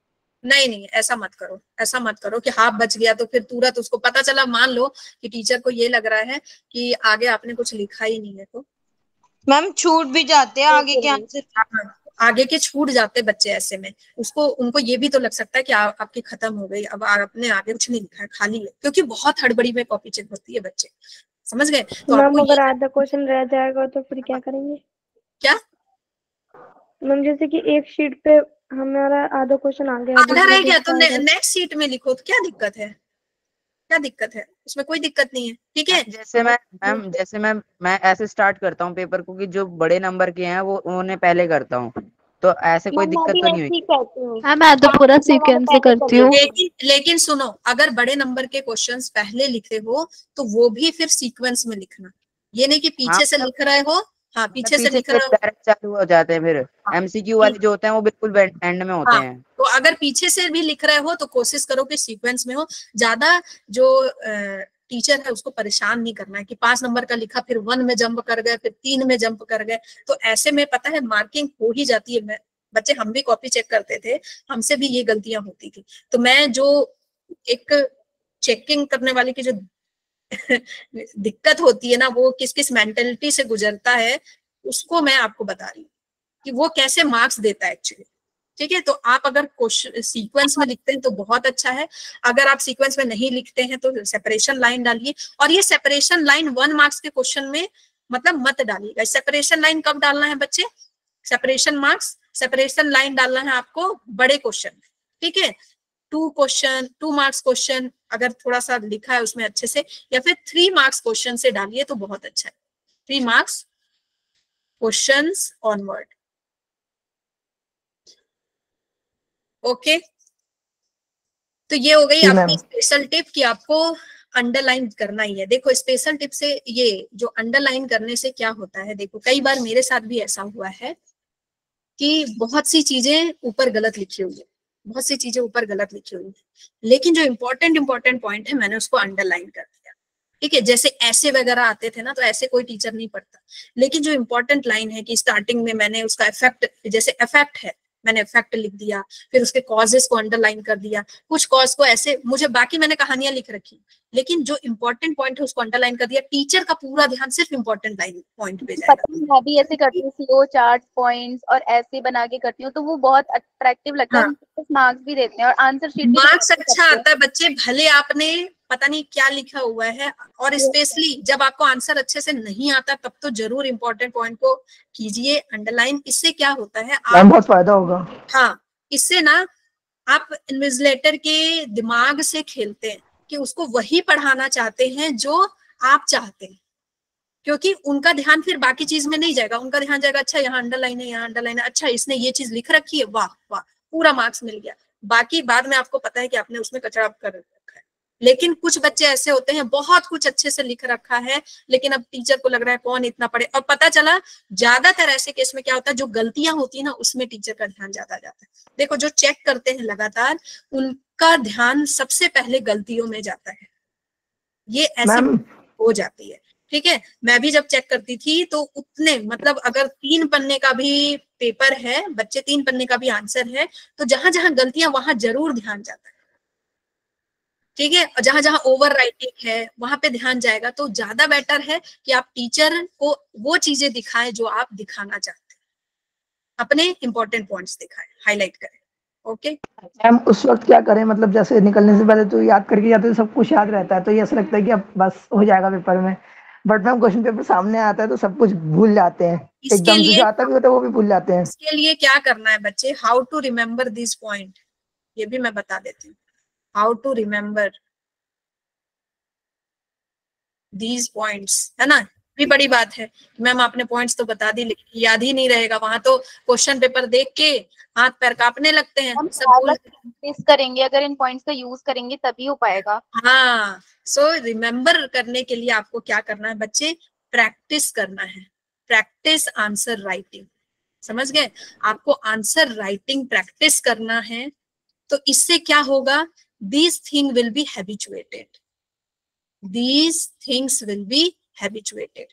नहीं नहीं, ऐसा मत करो, ऐसा मत करो कि हाफ बच गया तो फिर तुरंत उसको पता चला, मान लो कि टीचर को ये लग रहा है कि आगे आपने कुछ लिखा ही नहीं है, तो मैम छूट भी जाते हैं आगे के आंसर। हाँ, आगे के छूट जाते बच्चे ऐसे में, उसको उनको ये भी तो लग सकता है कि आपकी खत्म हो गई, अब आपने आगे कुछ नहीं लिखा है, खाली है, क्योंकि बहुत हड़बड़ी में कॉपी चेक होती है बच्चे, समझ गए? तो मैम आपको अगर आधा क्वेश्चन रह जाएगा तो फिर क्या करेंगे? क्या मैम जैसे कि एक शीट पे हमारा आधा क्वेश्चन आ गया, आधा रह गया तो नेक्स्ट शीट में लिखो, तो क्या दिक्कत है? क्या दिक्कत है उसमें? कोई दिक्कत नहीं है, ठीक है। जैसे मैं ऐसे स्टार्ट करता हूँ पेपर को कि जो बड़े नंबर के हैं वो उन्हें पहले करता हूँ, तो ऐसे कोई मैं दिक्कत भी तो नहीं ऐसे ही हुई? करती हूँ। हाँ, मैं तो पूरा सीक्वेंस से करती हूँ। लेकिन सुनो, अगर बड़े नंबर के क्वेश्चंस पहले लिखे हो तो वो भी फिर सीक्वेंस में लिखना, ये नहीं कि पीछे से लिख रहे हो। हाँ, पीछे से लिख रहे हो, डायरेक्ट चालू हो जाते हैं, फिर एमसीक्यू वाले जो होते हैं वो बिल्कुल एंड में होते हैं। तो अगर पीछे से भी लिख रहे हो तो कोशिश करो कि सीक्वेंस में हो। ज्यादा जो टीचर है उसको परेशान नहीं करना है कि 5 नंबर का लिखा फिर 1 में जंप कर गए, फिर 3 में जंप कर गए, तो ऐसे में पता है मार्किंग हो ही जाती है। बच्चे, हम भी कॉपी चेक करते थे, हमसे भी ये गलतियां होती थी। तो मैं जो एक चेकिंग करने वाली की जो दिक्कत होती है ना, वो किस किस मेंटेलिटी से गुजरता है, उसको मैं आपको बता रही हूँ कि वो कैसे मार्क्स देता है एक्चुअली, ठीक है। तो आप अगर क्वेश्चन सीक्वेंस में लिखते हैं तो बहुत अच्छा है, अगर आप सीक्वेंस में नहीं लिखते हैं तो सेपरेशन लाइन डालिए। और ये सेपरेशन लाइन 1 मार्क्स के क्वेश्चन में मतलब मत डालिएगा। सेपरेशन लाइन कब डालना है बच्चे? सेपरेशन लाइन डालना है आपको बड़े क्वेश्चन में, ठीक है। 2 मार्क्स क्वेश्चन अगर थोड़ा सा लिखा है उसमें अच्छे से, या फिर 3 मार्क्स क्वेश्चन से डालिए तो बहुत अच्छा है। 3 मार्क्स क्वेश्चंस ऑनवर्ड, ओके। तो ये हो गई आपकी स्पेशल टिप कि आपको अंडरलाइन करना ही है। देखो स्पेशल टिप से ये जो अंडरलाइन करने से क्या होता है, देखो कई बार मेरे साथ भी ऐसा हुआ है कि बहुत सी चीजें ऊपर गलत लिखी हुई है, बहुत सी चीजें ऊपर गलत लिखी हुई है, लेकिन जो इंपॉर्टेंट पॉइंट है मैंने उसको अंडरलाइन कर दिया, ठीक है। जैसे ऐसे वगैरह आते थे ना, तो ऐसे कोई टीचर नहीं पढ़ता, लेकिन जो इंपॉर्टेंट लाइन है कि स्टार्टिंग में मैंने उसका इफेक्ट, जैसे इफेक्ट है मैंने इफेक्ट लिख दिया, फिर उसके कॉजेस को अंडरलाइन कर दिया, कुछ कॉज को ऐसे, मुझे बाकी मैंने कहानियां लिख रखी, लेकिन जो इंपॉर्टेंट पॉइंट है उसको अंडरलाइन कर दिया। टीचर का पूरा ध्यान सिर्फ इंपॉर्टेंट लाइन पॉइंट पे जाएगा। मैं भी ऐसे करती हूँ, सीओ चार्ट पॉइंट्स और ऐसे बना के करती हूँ, तो वो बहुत अट्रैक्टिव लगता है। मार्क्स भी देते हैं और आंसर शीट भी मार्क्स अच्छा आता है बच्चे, भले आपने पता नहीं क्या लिखा हुआ है, और स्पेशली जब आपको आंसर अच्छे से नहीं आता तब तो जरूर इंपॉर्टेंट पॉइंट को कीजिए अंडरलाइन। इससे क्या होता है, आप बहुत फायदा होगा। हाँ, इससे ना आप इन्विजिलेटर के दिमाग से खेलते हैं कि उसको वही पढ़ाना चाहते हैं जो आप चाहते हैं, क्योंकि उनका ध्यान फिर बाकी चीज में नहीं जाएगा, उनका ध्यान जाएगा अच्छा यहाँ अंडरलाइन है, यहाँ अंडरलाइन है, अच्छा इसने ये चीज लिख रखी है, वाह वाह पूरा मार्क्स मिल गया। बाकी बाद में आपको पता है कि आपने उसमें कचरा कर रखा है। लेकिन कुछ बच्चे ऐसे होते हैं बहुत कुछ अच्छे से लिख रखा है, लेकिन अब टीचर को लग रहा है कौन इतना पढ़े, और पता चला ज्यादातर ऐसे केस में क्या होता है, जो गलतियां होती है ना उसमें टीचर का ध्यान ज्यादा जाता है। देखो जो चेक करते हैं लगातार, उनका ध्यान सबसे पहले गलतियों में जाता है, ये ऐसी हो जाती है, ठीक है। मैं भी जब चेक करती थी तो उतने मतलब अगर 3 पन्ने का भी पेपर है, बच्चे 3 पन्ने का भी आंसर है, तो जहां जहां गलतियां वहां जरूर ध्यान जाता है, ठीक है। और जहां जहां ओवर राइटिंग है वहां पे ध्यान जाएगा, तो ज्यादा बेटर है कि आप टीचर को वो चीजें दिखाएं जो आप दिखाना चाहते हैं, अपने इंपॉर्टेंट पॉइंट्स दिखाएं, हाईलाइट करें, ओके। मैम उस वक्त क्या करें, मतलब जैसे निकलने से पहले तो याद करके जाते हैं, सब कुछ याद रहता है, तो ये ऐसा लगता है कि अब बस हो जाएगा पेपर में, बट मैम क्वेश्चन पेपर सामने आता है तो सब कुछ भूल जाते हैं, एकदम से जो आता भी होता है वो भी भूल जाते हैं। इसके लिए क्या करना है बच्चे, how to remember this point, ये भी मैं बता देती हूँ। How to remember these points, है ना, भी बड़ी बात है। मैम आपने पॉइंट्स तो बता दी लेकिन याद ही नहीं रहेगा, वहां तो क्वेश्चन पेपर देख के हाथ पैर कांपने लगते हैं, हम सब भूल प्रैक्टिस करेंगे, अगर इन पॉइंट्स का यूज करेंगे तभी हो पाएगा। हाँ, सो रिमेम्बर करने के लिए आपको क्या करना है बच्चे, प्रैक्टिस करना है, प्रैक्टिस आंसर राइटिंग, समझ गए। आपको आंसर राइटिंग प्रैक्टिस करना है, तो इससे क्या होगा, these thing will be habituated, these things will be habituated,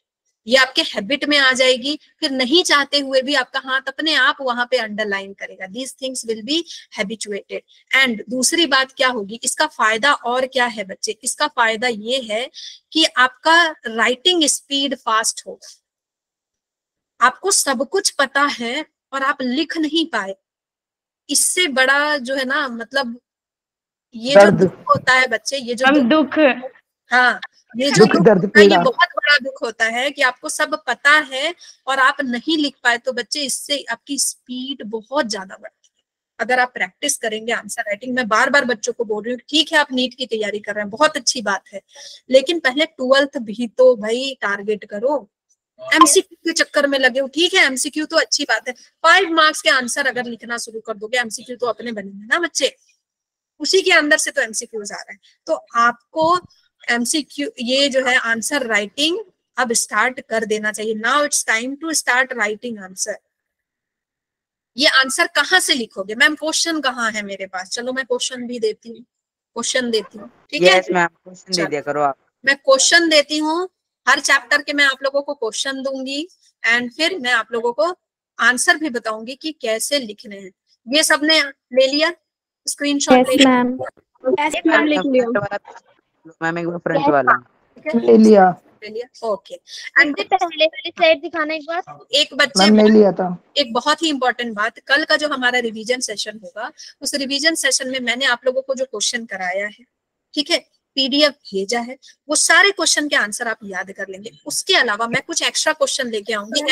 ये आपके हैबिट में आ जाएगी, फिर नहीं चाहते हुए भी आपका हाथ अपने आप वहां पे अंडरलाइन करेगा। These things will be habituated. And दूसरी बात क्या होगी, इसका फायदा और क्या है बच्चे, इसका फायदा ये है कि आपका राइटिंग स्पीड फास्ट होगा। आपको सब कुछ पता है और आप लिख नहीं पाए, इससे बड़ा जो है ना, मतलब ये जो दुख होता है बच्चे, ये जो दुख, हाँ, ये जो दुख होता है, ये बहुत बड़ा दुख होता है कि आपको सब पता है और आप नहीं लिख पाए। तो बच्चे इससे आपकी स्पीड बहुत ज्यादा बढ़ती है अगर आप प्रैक्टिस करेंगे आंसर राइटिंग। मैं बार बार बच्चों को बोल रही हूँ, ठीक है आप नीट की तैयारी कर रहे हैं, बहुत अच्छी बात है, लेकिन पहले 12th भी तो भाई टारगेट करो। एमसीक्यू के चक्कर में लगे हो, ठीक है एमसीक्यू तो अच्छी बात है, 5 मार्क्स के आंसर अगर लिखना शुरू कर दोगे, एमसीक्यू तो अपने बनेंगे ना बच्चे, उसी के अंदर से तो एमसीक्यूज आ रहे हैं। तो आपको एमसीक्यू ये जो है आंसर राइटिंग अब स्टार्ट कर देना चाहिए। Now it's time to start writing answer. ये आंसर कहाँ से लिखोगे मैम, क्वेश्चन कहाँ है मेरे पास, चलो मैं क्वेश्चन भी देती हूँ, क्वेश्चन देती हूँ, ठीक है मैम, क्वेश्चन दे दिया करो आप। मैं क्वेश्चन देती हूँ, हर चैप्टर के मैं आप लोगों को क्वेश्चन दूंगी एंड फिर मैं आप लोगों को आंसर भी बताऊंगी कि कैसे लिखने हैं। ये सबने ले लिया स्क्रीनशॉट? यस मैम, लिख लिया मैम, एक बार फ्रंट वाला ले लिया। ओके। एंड पहले वाली स्लाइड दिखाना एक बार। एक बच्चे ले लिया था। एक बहुत ही इंपॉर्टेंट बात, कल का जो हमारा रिवीजन सेशन होगा, उस रिवीजन सेशन में मैंने आप लोगों को जो क्वेश्चन कराया है, ठीक है, पीडीएफ भेजा है, वो सारे क्वेश्चन के आंसर आप याद कर लेंगे। उसके अलावा मैं कुछ एक्स्ट्रा क्वेश्चन लेके आऊंगी,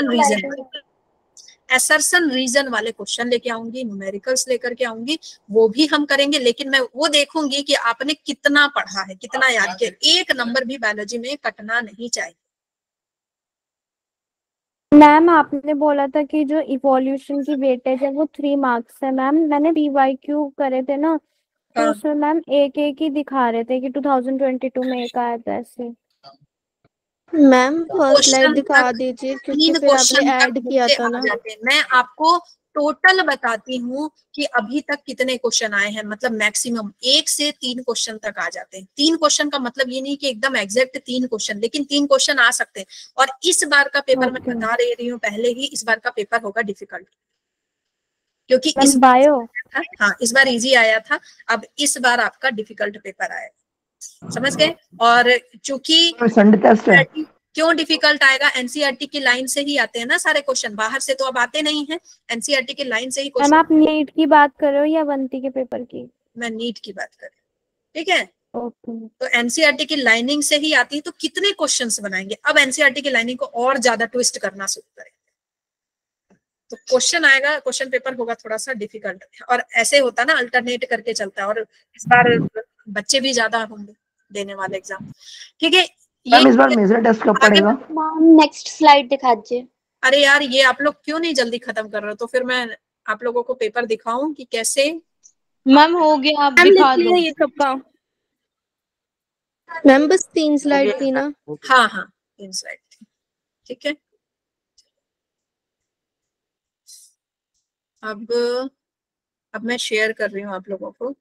असर्शन रीजन वाले क्वेश्चन लेके आऊंगी, न्यूमेरिकल्स लेकर के आऊंगी, वो भी हम करेंगे। लेकिन मैं वो देखूंगी कि आपने कितना पढ़ा है, कितना याद किया। एक नंबर भी बायोलॉजी में कटना नहीं चाहिए। मैम आपने बोला था कि जो इवोल्यूशन की वेटेज है वो 3 मार्क्स है। मैम मैंने BYQ करे थे ना, तो उसमें मैम एक ही दिखा रहे थे कि 2022 में एक आया था ऐसे। मैम फर्स्ट स्लाइड दिखा दीजिए क्योंकि फिर आपने ऐड किया था ना। मैं आपको टोटल बताती हूँ कि अभी तक कितने क्वेश्चन आए हैं, मतलब मैक्सिमम 1 से 3 क्वेश्चन तक आ जाते हैं। 3 क्वेश्चन का मतलब ये नहीं कि एकदम एग्जैक्ट 3 क्वेश्चन, लेकिन 3 क्वेश्चन आ सकते हैं। और इस बार का पेपर मैं बता रही हूँ पहले ही, इस बार का पेपर होगा डिफिकल्ट, क्योंकि इस बायो हाँ इस बार इजी आया था, अब इस बार आपका डिफिकल्ट पेपर आया, समझ गए। और चूंकि संडे टेस्ट है, क्यों डिफिकल्ट आएगा, एनसीईआरटी की लाइन से ही आते हैं ना सारे क्वेश्चन, बाहर से तो अब आते नहीं हैं, एनसीईआरटी की लाइन से ही क्वेश्चन। आप नीट की बात कर रहे हो या वंती के पेपर की? मैं नीट की बात कर रही हूँ, ठीक है। ओके। तो एनसीईआरटी की लाइनिंग से ही आती है, तो कितने क्वेश्चंस बनाएंगे। अब एनसीईआरटी की लाइनिंग को और ज्यादा ट्विस्ट करना शुरू करेंगे, तो क्वेश्चन आएगा, क्वेश्चन पेपर होगा थोड़ा सा डिफिकल्ट। और ऐसे होता है ना, अल्टरनेट करके चलता है, और इस बार बच्चे भी ज्यादा होंगे देने वाले एग्जाम, ठीक है। इस बार मेजर टेस्ट कब पड़ेगा? नेक्स्ट स्लाइड दिखा दीजिए। अरे यार ये आप लोग क्यों नहीं जल्दी खत्म कर रहे हो, तो फिर मैं आप लोगों को पेपर दिखाऊं कि कैसे। मैम हो गया, आप दिखा दो ये सबका। मैम बस 3 स्लाइड थी ना? हाँ हाँ 3 स्लाइड थी, ठीक है। अब मैं शेयर कर रही हूँ आप लोगों को।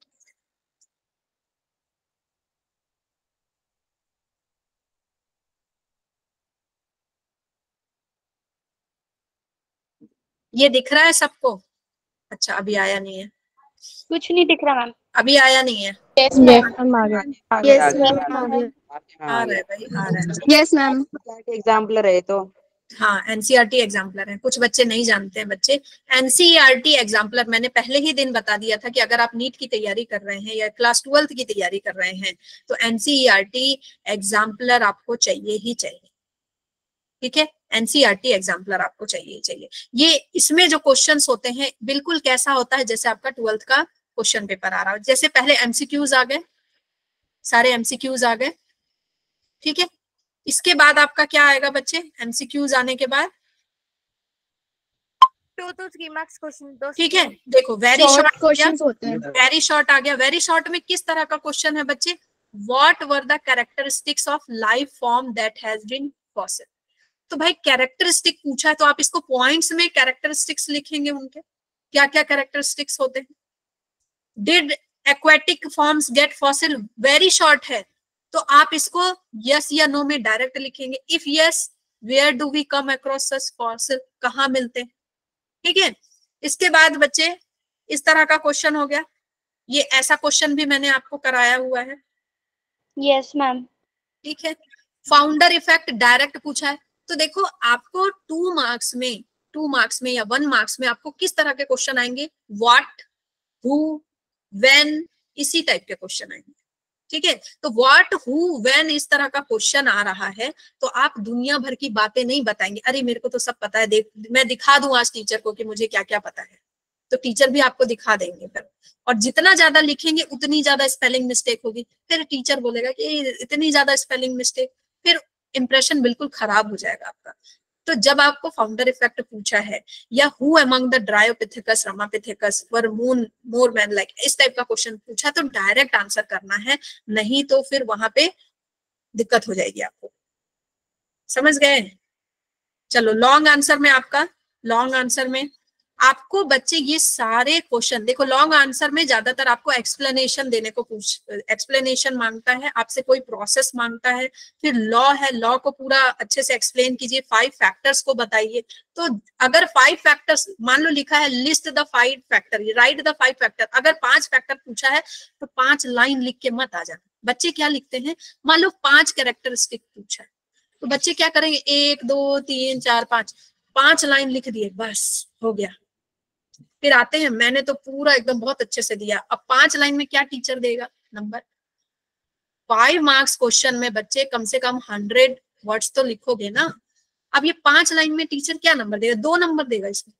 ये दिख रहा है सबको? अच्छा अभी आया नहीं है, कुछ नहीं दिख रहा मैम। अभी आया नहीं है? यस मैम आ गया। यस मैम आ गया। आ रहा है भाई, आ रहा है। Yes ma'am. एग्जाम्पलर है तो हाँ एनसीईआरटी एग्जाम्पलर है, कुछ बच्चे नहीं जानते हैं बच्चे। एनसीईआरटी एग्जाम्पलर मैंने पहले ही दिन बता दिया था कि अगर आप नीट की तैयारी कर रहे हैं या क्लास 12th की तैयारी कर रहे हैं तो एनसीईआरटी एग्जाम्पलर आपको चाहिए ही चाहिए, ठीक है। एनसीईआरटी एग्जाम्पलर आपको चाहिए ही चाहिए। ये इसमें जो क्वेश्चंस होते हैं बिल्कुल कैसा होता है, जैसे आपका 12th का क्वेश्चन पेपर आ रहा है। जैसे पहले एमसीक्यूज आ गए, सारे एमसीक्यूज आ गए, ठीक है। इसके बाद आपका क्या आएगा बच्चे, एमसीक्यूज आने के बाद 2 to 3 मार्क्स क्वेश्चन, ठीक है। देखो वेरी शॉर्ट क्वेश्चंस होते हैं। वेरी शॉर्ट आ गया। वेरी शॉर्ट में किस तरह का क्वेश्चन है बच्चे, what were the characteristics of life form that has been fossil. तो भाई कैरेक्टरिस्टिक पूछा है तो आप इसको पॉइंट्स में कैरेक्टरिस्टिक्स लिखेंगे, उनके क्या क्या कैरेक्टरिस्टिक्स होते हैं। Did aquatic forms get fossil, very short है, तो आप इसको यस या नो में डायरेक्ट लिखेंगे। If yes where do we come across such fossil, कहाँ मिलते हैं। ठीक है, इसके बाद बच्चे इस तरह का क्वेश्चन हो गया, ये ऐसा क्वेश्चन भी मैंने आपको कराया हुआ है। Yes ma'am. ठीक है, फाउंडर इफेक्ट डायरेक्ट पूछा है, तो देखो आपको 2 मार्क्स में या 1 मार्क्स में आपको किस तरह के क्वेश्चन आएंगे, व्हाट, हु, व्हेन, इसी टाइप के क्वेश्चन आएंगे। ठीक है, तो व्हाट, हु, व्हेन इस तरह का क्वेश्चन आ रहा है तो आप दुनिया भर की बातें नहीं बताएंगे, अरे मेरे को तो सब पता है, देख मैं दिखा दूं आज टीचर को कि मुझे क्या क्या पता है, तो टीचर भी आपको दिखा देंगे फिर। और जितना ज्यादा लिखेंगे उतनी ज्यादा स्पेलिंग मिस्टेक होगी, फिर टीचर बोलेगा कि इतनी ज्यादा स्पेलिंग मिस्टेक, फिर इंप्रेशन बिल्कुल खराब हो जाएगा आपका। तो जब आपको फाउंडर इफेक्ट पूछा है या who among the Dryopithecus, Ramapithecus were more man like, इस टाइप का क्वेश्चन पूछा तो डायरेक्ट आंसर करना है, नहीं तो फिर वहां पे दिक्कत हो जाएगी आपको। समझ गए? चलो लॉन्ग आंसर में आपका, लॉन्ग आंसर में आपको बच्चे ये सारे क्वेश्चन देखो, लॉन्ग आंसर में ज्यादातर आपको एक्सप्लेनेशन देने को एक्सप्लेनेशन मांगता है आपसे, कोई प्रोसेस मांगता है, फिर लॉ है, लॉ को पूरा अच्छे से एक्सप्लेन कीजिए, 5 फैक्टर्स को बताइए। तो अगर 5 फैक्टर्स मान लो लिखा है list the 5 factor, write the 5 factor, अगर 5 फैक्टर पूछा है तो 5 लाइन लिख के मत आ जाना। बच्चे क्या लिखते हैं, मान लो 5 कैरेक्टरिस्टिक पूछा है तो बच्चे क्या करेंगे, 1 2 3 4 5 लाइन लिख दिए, बस हो गया। फिर आते हैं, मैंने तो पूरा एकदम बहुत अच्छे से दिया, अब 5 लाइन में क्या टीचर देगा नंबर। 5 मार्क्स क्वेश्चन में बच्चे कम से कम 100 वर्ड्स तो लिखोगे ना। अब ये 5 लाइन में टीचर क्या नंबर देगा, 2 नंबर देगा इसमें।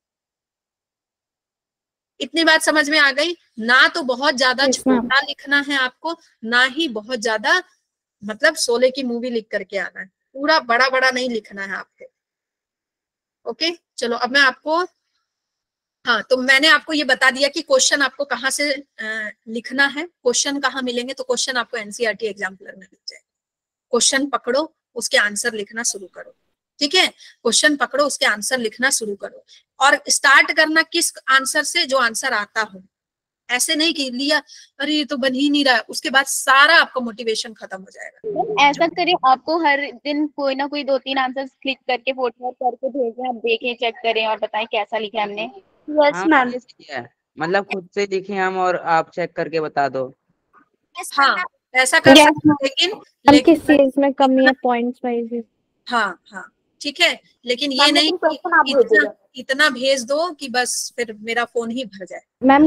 इतनी बात समझ में आ गई ना? तो बहुत ज्यादा छोटा लिखना है आपको, ना ही बहुत ज्यादा मतलब 16 की मूवी लिख करके आना है, पूरा बड़ा बड़ा नहीं लिखना है आपको। ओके चलो, अब मैं आपको, हाँ तो मैंने आपको ये बता दिया कि क्वेश्चन आपको कहाँ से लिखना है, क्वेश्चन कहाँ मिलेंगे। तो क्वेश्चन आपको एनसीईआरटी एग्जाम्पलर में मिल जाएगा। क्वेश्चन पकड़ो, उसके आंसर लिखना शुरू करो। ठीक है, क्वेश्चन पकड़ो, उसके आंसर लिखना शुरू करो, और स्टार्ट करना किस आंसर से, जो आंसर आता हो। ऐसे नहीं कि लिया अरे ये तो बन ही नहीं रहा, उसके बाद सारा आपका मोटिवेशन खत्म हो जाएगा। ऐसा करें, आपको हर दिन कोई ना कोई 2-3 आंसर क्लिक करके फोटो करके भेजें, आप देखें, चेक करें और बताएं कैसा लिखा हमने। Yes ma'am. मतलब खुद से लिखे हम और आप चेक करके बता दो। हाँ ऐसा कर सकते हैं, लेकिन किस चीज में कमी है, पॉइंट्स वाइज। हाँ हाँ ठीक है, लेकिन ये नहीं कि इतना भेज दो कि बस फिर मेरा फोन ही भर जाए। मैम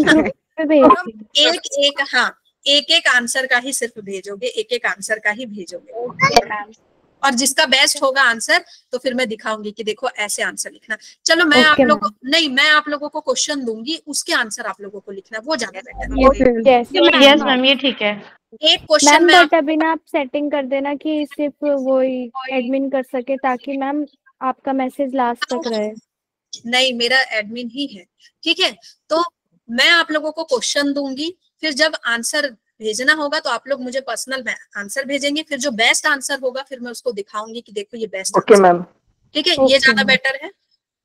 एक हाँ एक आंसर का ही सिर्फ भेजोगे, एक आंसर का ही भेजोगे, और जिसका बेस्ट होगा आंसर तो फिर मैं दिखाऊंगी कि देखो ऐसे आंसर लिखना। चलो मैं आप लोगों नहीं, मैं आप लोगों को क्वेश्चन दूंगी, उसके आंसर आप लोगों को लिखना, वो ज्यादा बेटर है। यस मैम ये ठीक है। एक क्वेश्चन में बट अभी ना आप सेटिंग कर देना कि सिर्फ वो ही एडमिन कर सके, ताकि मैम आपका मैसेज लास्ट तक रहे। नहीं, मेरा एडमिन ही है। ठीक है, तो मैं आप लोगों को क्वेश्चन दूंगी, फिर जब आंसर भेजना होगा तो आप लोग मुझे पर्सनल आंसर भेजेंगे, फिर जो बेस्ट आंसर होगा फिर मैं उसको दिखाऊंगी कि देखो ये बेस्ट। ओके मैम, ठीक है, ये ज्यादा बेटर है।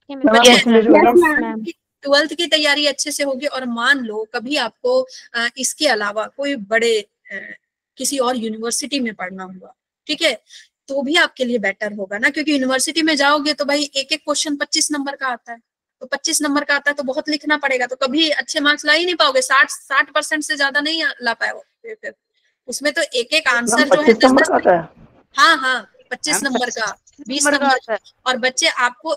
12th की तैयारी अच्छे से होगी, और मान लो कभी आपको इसके अलावा कोई बड़े किसी और यूनिवर्सिटी में पढ़ना हुआ, ठीक है, तो भी आपके लिए बेटर होगा ना, क्योंकि यूनिवर्सिटी में जाओगे तो भाई एक क्वेश्चन 25 नंबर का आता है, तो 25 नंबर का आता है तो बहुत लिखना पड़ेगा, तो कभी अच्छे मार्क्स ला ही नहीं पाओगे, 60% से ज्यादा नहीं ला पाओगे। फिर उसमें तो एक आंसर जो है 10-10, हाँ हाँ 25 नंबर का, 20 नंबर का, और बच्चे आपको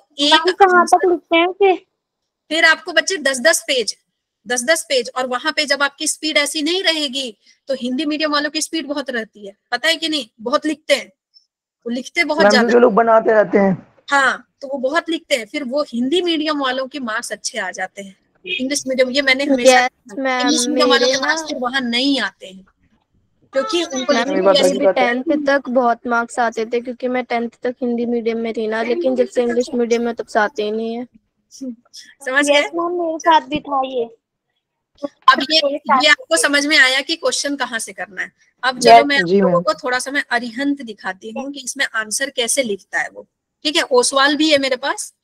फिर आपको बच्चे 10-10 पेज, और वहां पे जब आपकी स्पीड ऐसी नहीं रहेगी तो हिंदी मीडियम वालों की स्पीड बहुत रहती है, पता है कि नहीं, बहुत लिखते हैं, वो लिखते बहुत ज्यादा, जो लोग बनाते रहते हैं, हाँ तो वो बहुत लिखते हैं, फिर वो हिंदी मीडियम वालों के मार्क्स अच्छे आ जाते हैं। इंग्लिश मीडियम, ये मैंने हमेशा इंग्लिश मीडियम वालों के मार्क्स फिर वहां नहीं आते हैं, क्योंकि उनको 10th तक बहुत मार्क्स आते थे, क्योंकि मैं 10th तक हिंदी मीडियम में थी ना, लेकिन जब से इंग्लिश मीडियम में तब से आते ही नहीं है। समझ गए? मेरे साथ भी था ये। अब ये आपको समझ में आया कि क्वेश्चन कहाँ से करना है। अब चलो मैं आप लोगों को थोड़ा सा मैं अरिहंत दिखाती हूँ कि इसमें आंसर कैसे लिखता है वो। ठीक है, ओसवाल भी है मेरे पास।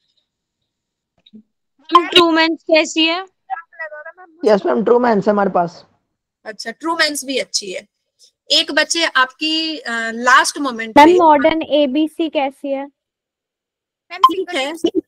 ट्रूमैन्स कैसी है? यस मैम, ट्रूमैन्स है हमारे पास। अच्छा, ट्रूमैन्स भी अच्छी है। एक बच्चे आपकी लास्ट मोमेंट पे मॉडर्न एबीसी कैसी है? मैम ठीक है।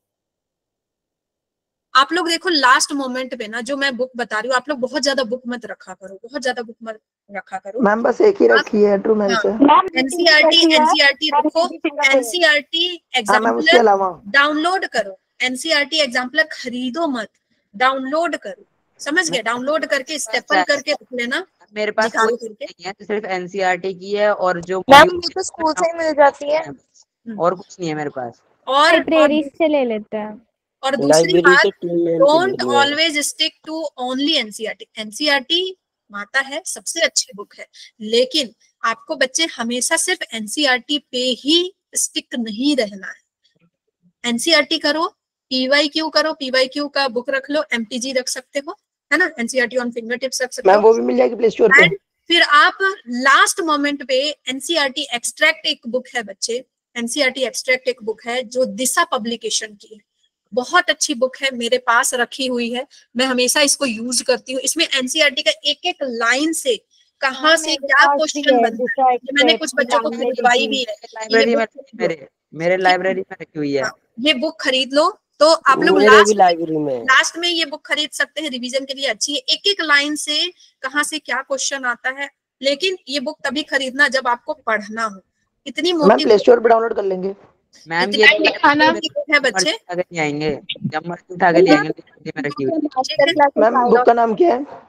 आप लोग देखो लास्ट मोमेंट पे ना जो मैं बुक बता रही हूँ, आप लोग बहुत ज्यादा बुक मत रखा करो, बहुत ज्यादा बुक मत रखा करो। मैम बस एक ही रखी है ट्रूमैन से। एनसीईआरटी रखो, एनसीईआरटी हाँ मैम उसके एग्जाम्पलर अलावा डाउनलोड करो, एनसीईआरटी एग्जाम्पलर खरीदो मत, डाउनलोड करो, समझ गए? डाउनलोड करके स्टेपल करके रख लेना, मेरे पास कोई निकाल करके। नहीं है, सिर्फ एनसीईआरटी की है और जो मैम वो तो स्कूल से ही मिल जाती है। और कुछ नहीं है मेरे पास। और लाइब्रेरी से ले लेते हैं। और दूसरी बात, don't always stick to only NCERT. NCERT माता है, सबसे अच्छी बुक है, लेकिन आपको बच्चे हमेशा सिर्फ एनसीईआरटी पे ही स्टिक नहीं रहना है। एनसीईआरटी करो, पीवाईक्यू करो, पीवाईक्यू का बुक रख लो, एमटीजी रख सकते हो, है ना, एनसीईआरटी ऑन फिंगर टिप्स रख सकते मैम हो। वो भी मिल जाएगी प्ले स्टोर पे। फिर आप लास्ट मोमेंट पे एनसीईआरटी एक्सट्रैक्ट एक बुक है बच्चे, एनसीईआरटी एक्सट्रैक्ट एक बुक है जो दिशा पब्लिकेशन की है, बहुत अच्छी बुक है, मेरे पास रखी हुई है, मैं हमेशा इसको यूज करती हूँ। इसमें एनसीईआरटी का एक एक लाइन से कहाँ से क्या क्वेश्चन बनता है, ये मैंने कुछ बच्चों को खरीदवाई भी है। लाइब्रेरी में मेरे लाइब्रेरी में रखी हुई है। ये बुक खरीद लो, तो आप लोग लास्ट में ये बुक खरीद सकते हैं, रिवीजन के लिए अच्छी है, एक एक लाइन से कहाँ से क्या क्वेश्चन आता है। लेकिन ये बुक तभी खरीदना जब आपको पढ़ना हो, इतनी मोटी प्ले स्टोर पे डाउनलोड कर लेंगे। मैम ये है बच्चे, आएंगे जब मर्जी उठा के ले आएंगे। मैम बुक का नाम क्या है?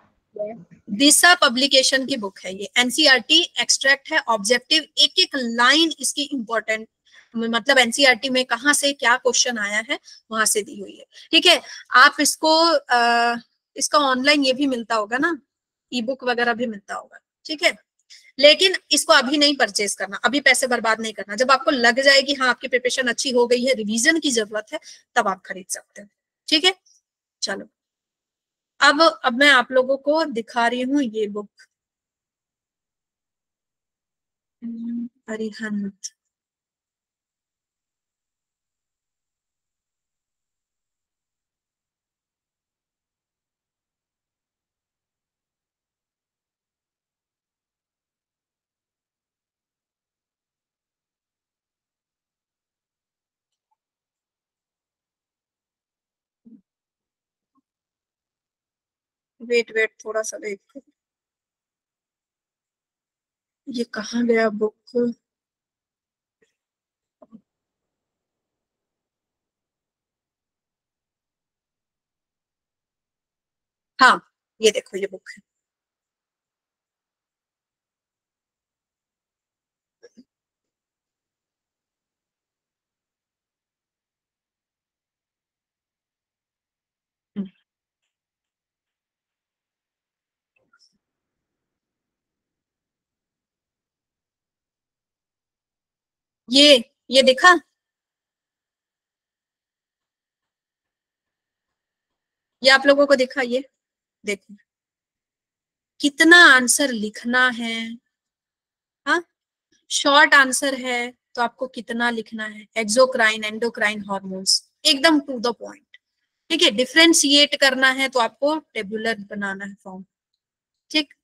दिशा पब्लिकेशन की बुक है ये, एनसीईआरटी एक्सट्रैक्ट है, ऑब्जेक्टिव, एक एक लाइन इसकी इंपॉर्टेंट, मतलब एनसीईआरटी में कहाँ से क्या क्वेश्चन आया है वहां से दी हुई है। ठीक है, आप इसको इसका ऑनलाइन ये भी मिलता होगा ना, ई बुक वगैरह भी मिलता होगा, ठीक है। लेकिन इसको अभी नहीं परचेज करना, अभी पैसे बर्बाद नहीं करना, जब आपको लग जाए कि हाँ आपकी प्रिपरेशन अच्छी हो गई है, रिवीजन की जरूरत है, तब आप खरीद सकते हैं, ठीक है। चलो अब मैं आप लोगों को दिखा रही हूँ ये बुक, अरिहंत। वेट थोड़ा सा वेट, ये कहाँ गया बुक? हाँ ये देखो ये बुक है, ये देखा, ये आप लोगों को दिखा, ये देखो कितना आंसर लिखना है। हाँ शॉर्ट आंसर है तो आपको कितना लिखना है, एक्सोक्राइन एंडोक्राइन हार्मोन्स, एकदम टू द पॉइंट, ठीक है। डिफरेंशिएट करना है तो आपको टेबुलर बनाना है फॉर्म, ठीक।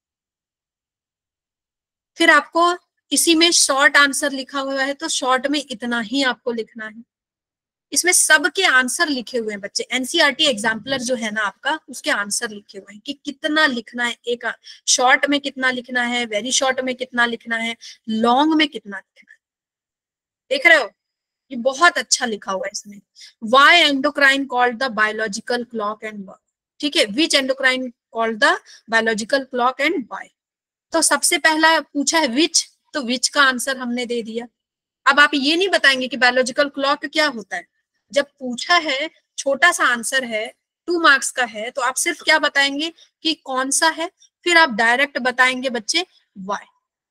फिर आपको इसी में शॉर्ट आंसर लिखा हुआ है तो शॉर्ट में इतना ही आपको लिखना है। इसमें सबके आंसर लिखे हुए हैं बच्चे, एनसीईआरटी एग्जाम्पलर जो है ना आपका, उसके आंसर लिखे हुए हैं कि कितना लिखना है, एक शॉर्ट में कितना लिखना है, वेरी शॉर्ट में कितना लिखना है, लॉन्ग में कितना लिखना है। देख रहे हो, ये बहुत अच्छा लिखा हुआ है इसमें। Why endocrine called the biological clock and why, ठीक है, which endocrine called the biological clock and why. तो सबसे पहला पूछा है विच, तो विच का आंसर हमने दे दिया। अब आप ये नहीं बताएंगे कि बायोलॉजिकल क्लॉक क्या होता है, जब पूछा है, छोटा सा आंसर है, 2 मार्क्स का है, तो आप सिर्फ क्या बताएंगे कि कौन सा है, फिर आप डायरेक्ट बताएंगे बच्चे why.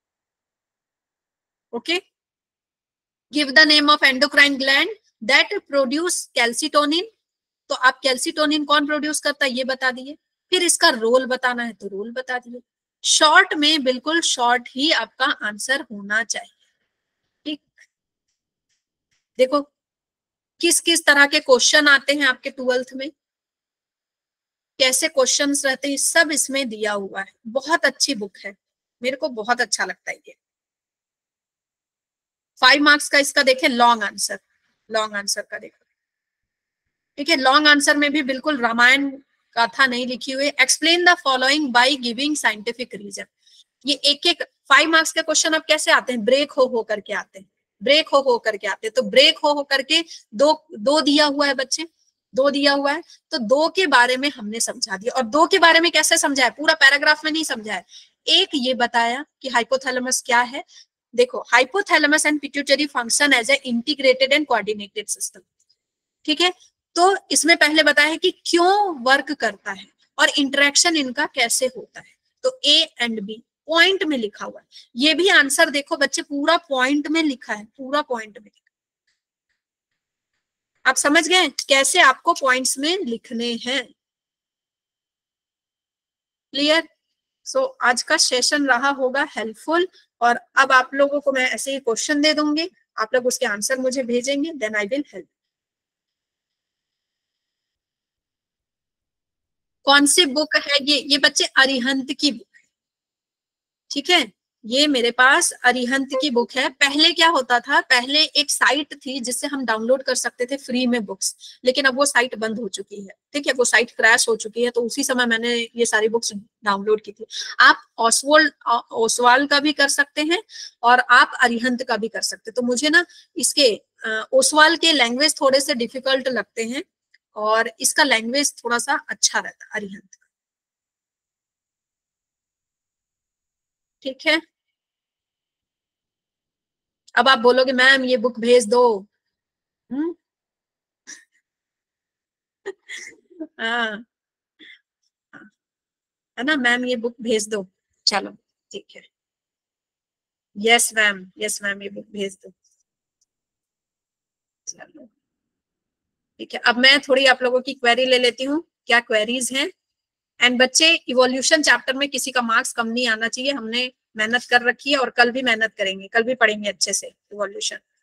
Okay, give the name of endocrine gland that produce calcitonin, तो आप कैल्सिटोनिन कौन प्रोड्यूस करता है ये बता दिए, फिर इसका रोल बताना है तो रोल बता दिए। शॉर्ट में बिल्कुल शॉर्ट ही आपका आंसर होना चाहिए, ठीक। देखो किस किस तरह के क्वेश्चन आते हैं आपके 12th में, कैसे क्वेश्चंस रहते हैं, सब इसमें दिया हुआ है। बहुत अच्छी बुक है, मेरे को बहुत अच्छा लगता है ये। 5 मार्क्स का इसका देखें लॉन्ग आंसर, लॉन्ग आंसर का देखो, ठीक है। लॉन्ग आंसर में भी बिल्कुल रामायण गाथा नहीं लिखी हुई। Explain the following by giving scientific reason. ये एक एक 5 मार्क्स के क्वेश्चन अब कैसे आते हैं, ब्रेक हो करके आते हैं, ब्रेक हो करके आते हैं। तो ब्रेक हो करके दो दिया हुआ है बच्चे, 2 दिया हुआ है, तो 2 के बारे में हमने समझा दिया। और 2 के बारे में कैसे समझा है, पूरा पैराग्राफ में नहीं समझा है। एक ये बताया कि हाइपोथैलेमस क्या है। देखो, hypothalamus and pituitary function as a integrated and coordinated system, ठीक है। तो इसमें पहले बताया है कि क्यों वर्क करता है और इंटरेक्शन इनका कैसे होता है। तो ए एंड बी पॉइंट में लिखा हुआ है। ये भी आंसर देखो बच्चे, पूरा पॉइंट में लिखा है, पूरा पॉइंट में। आप समझ गए कैसे आपको पॉइंट्स में लिखने हैं, क्लियर। सो आज का सेशन रहा होगा हेल्पफुल। और अब आप लोगों को मैं ऐसे ही क्वेश्चन दे दूंगी, आप लोग उसके आंसर मुझे भेजेंगे, देन आई विल हेल्प। कौन सी बुक है ये बच्चे, अरिहंत की बुक है, ठीक है। ये मेरे पास अरिहंत की बुक है। पहले क्या होता था, पहले एक साइट थी जिससे हम डाउनलोड कर सकते थे फ्री में बुक्स, लेकिन अब वो साइट बंद हो चुकी है, ठीक है। वो साइट क्रैश हो चुकी है। तो उसी समय मैंने ये सारी बुक्स डाउनलोड की थी। आप ओसवाल का भी कर सकते हैं और आप अरिहंत का भी कर सकते हैं। तो मुझे ना इसके ओसवाल के लैंग्वेज थोड़े से डिफिकल्ट लगते हैं और इसका लैंग्वेज थोड़ा सा अच्छा रहता है अरिहंत का, ठीक है। अब आप बोलोगे मैम ये बुक भेज दो, हाँ है ना मैम, ये बुक भेज दो, चलो ठीक है। यस मैम, यस मैम, ये बुक भेज दो, चलो ठीक है। अब मैं थोड़ी आप लोगों की क्वेरी ले लेती हूँ, क्या क्वेरीज हैं। एंड बच्चे, इवोल्यूशन चैप्टर में किसी का मार्क्स कम नहीं आना चाहिए। हमने मेहनत कर रखी है और कल भी मेहनत करेंगे, कल भी पढ़ेंगे अच्छे से इवोल्यूशन।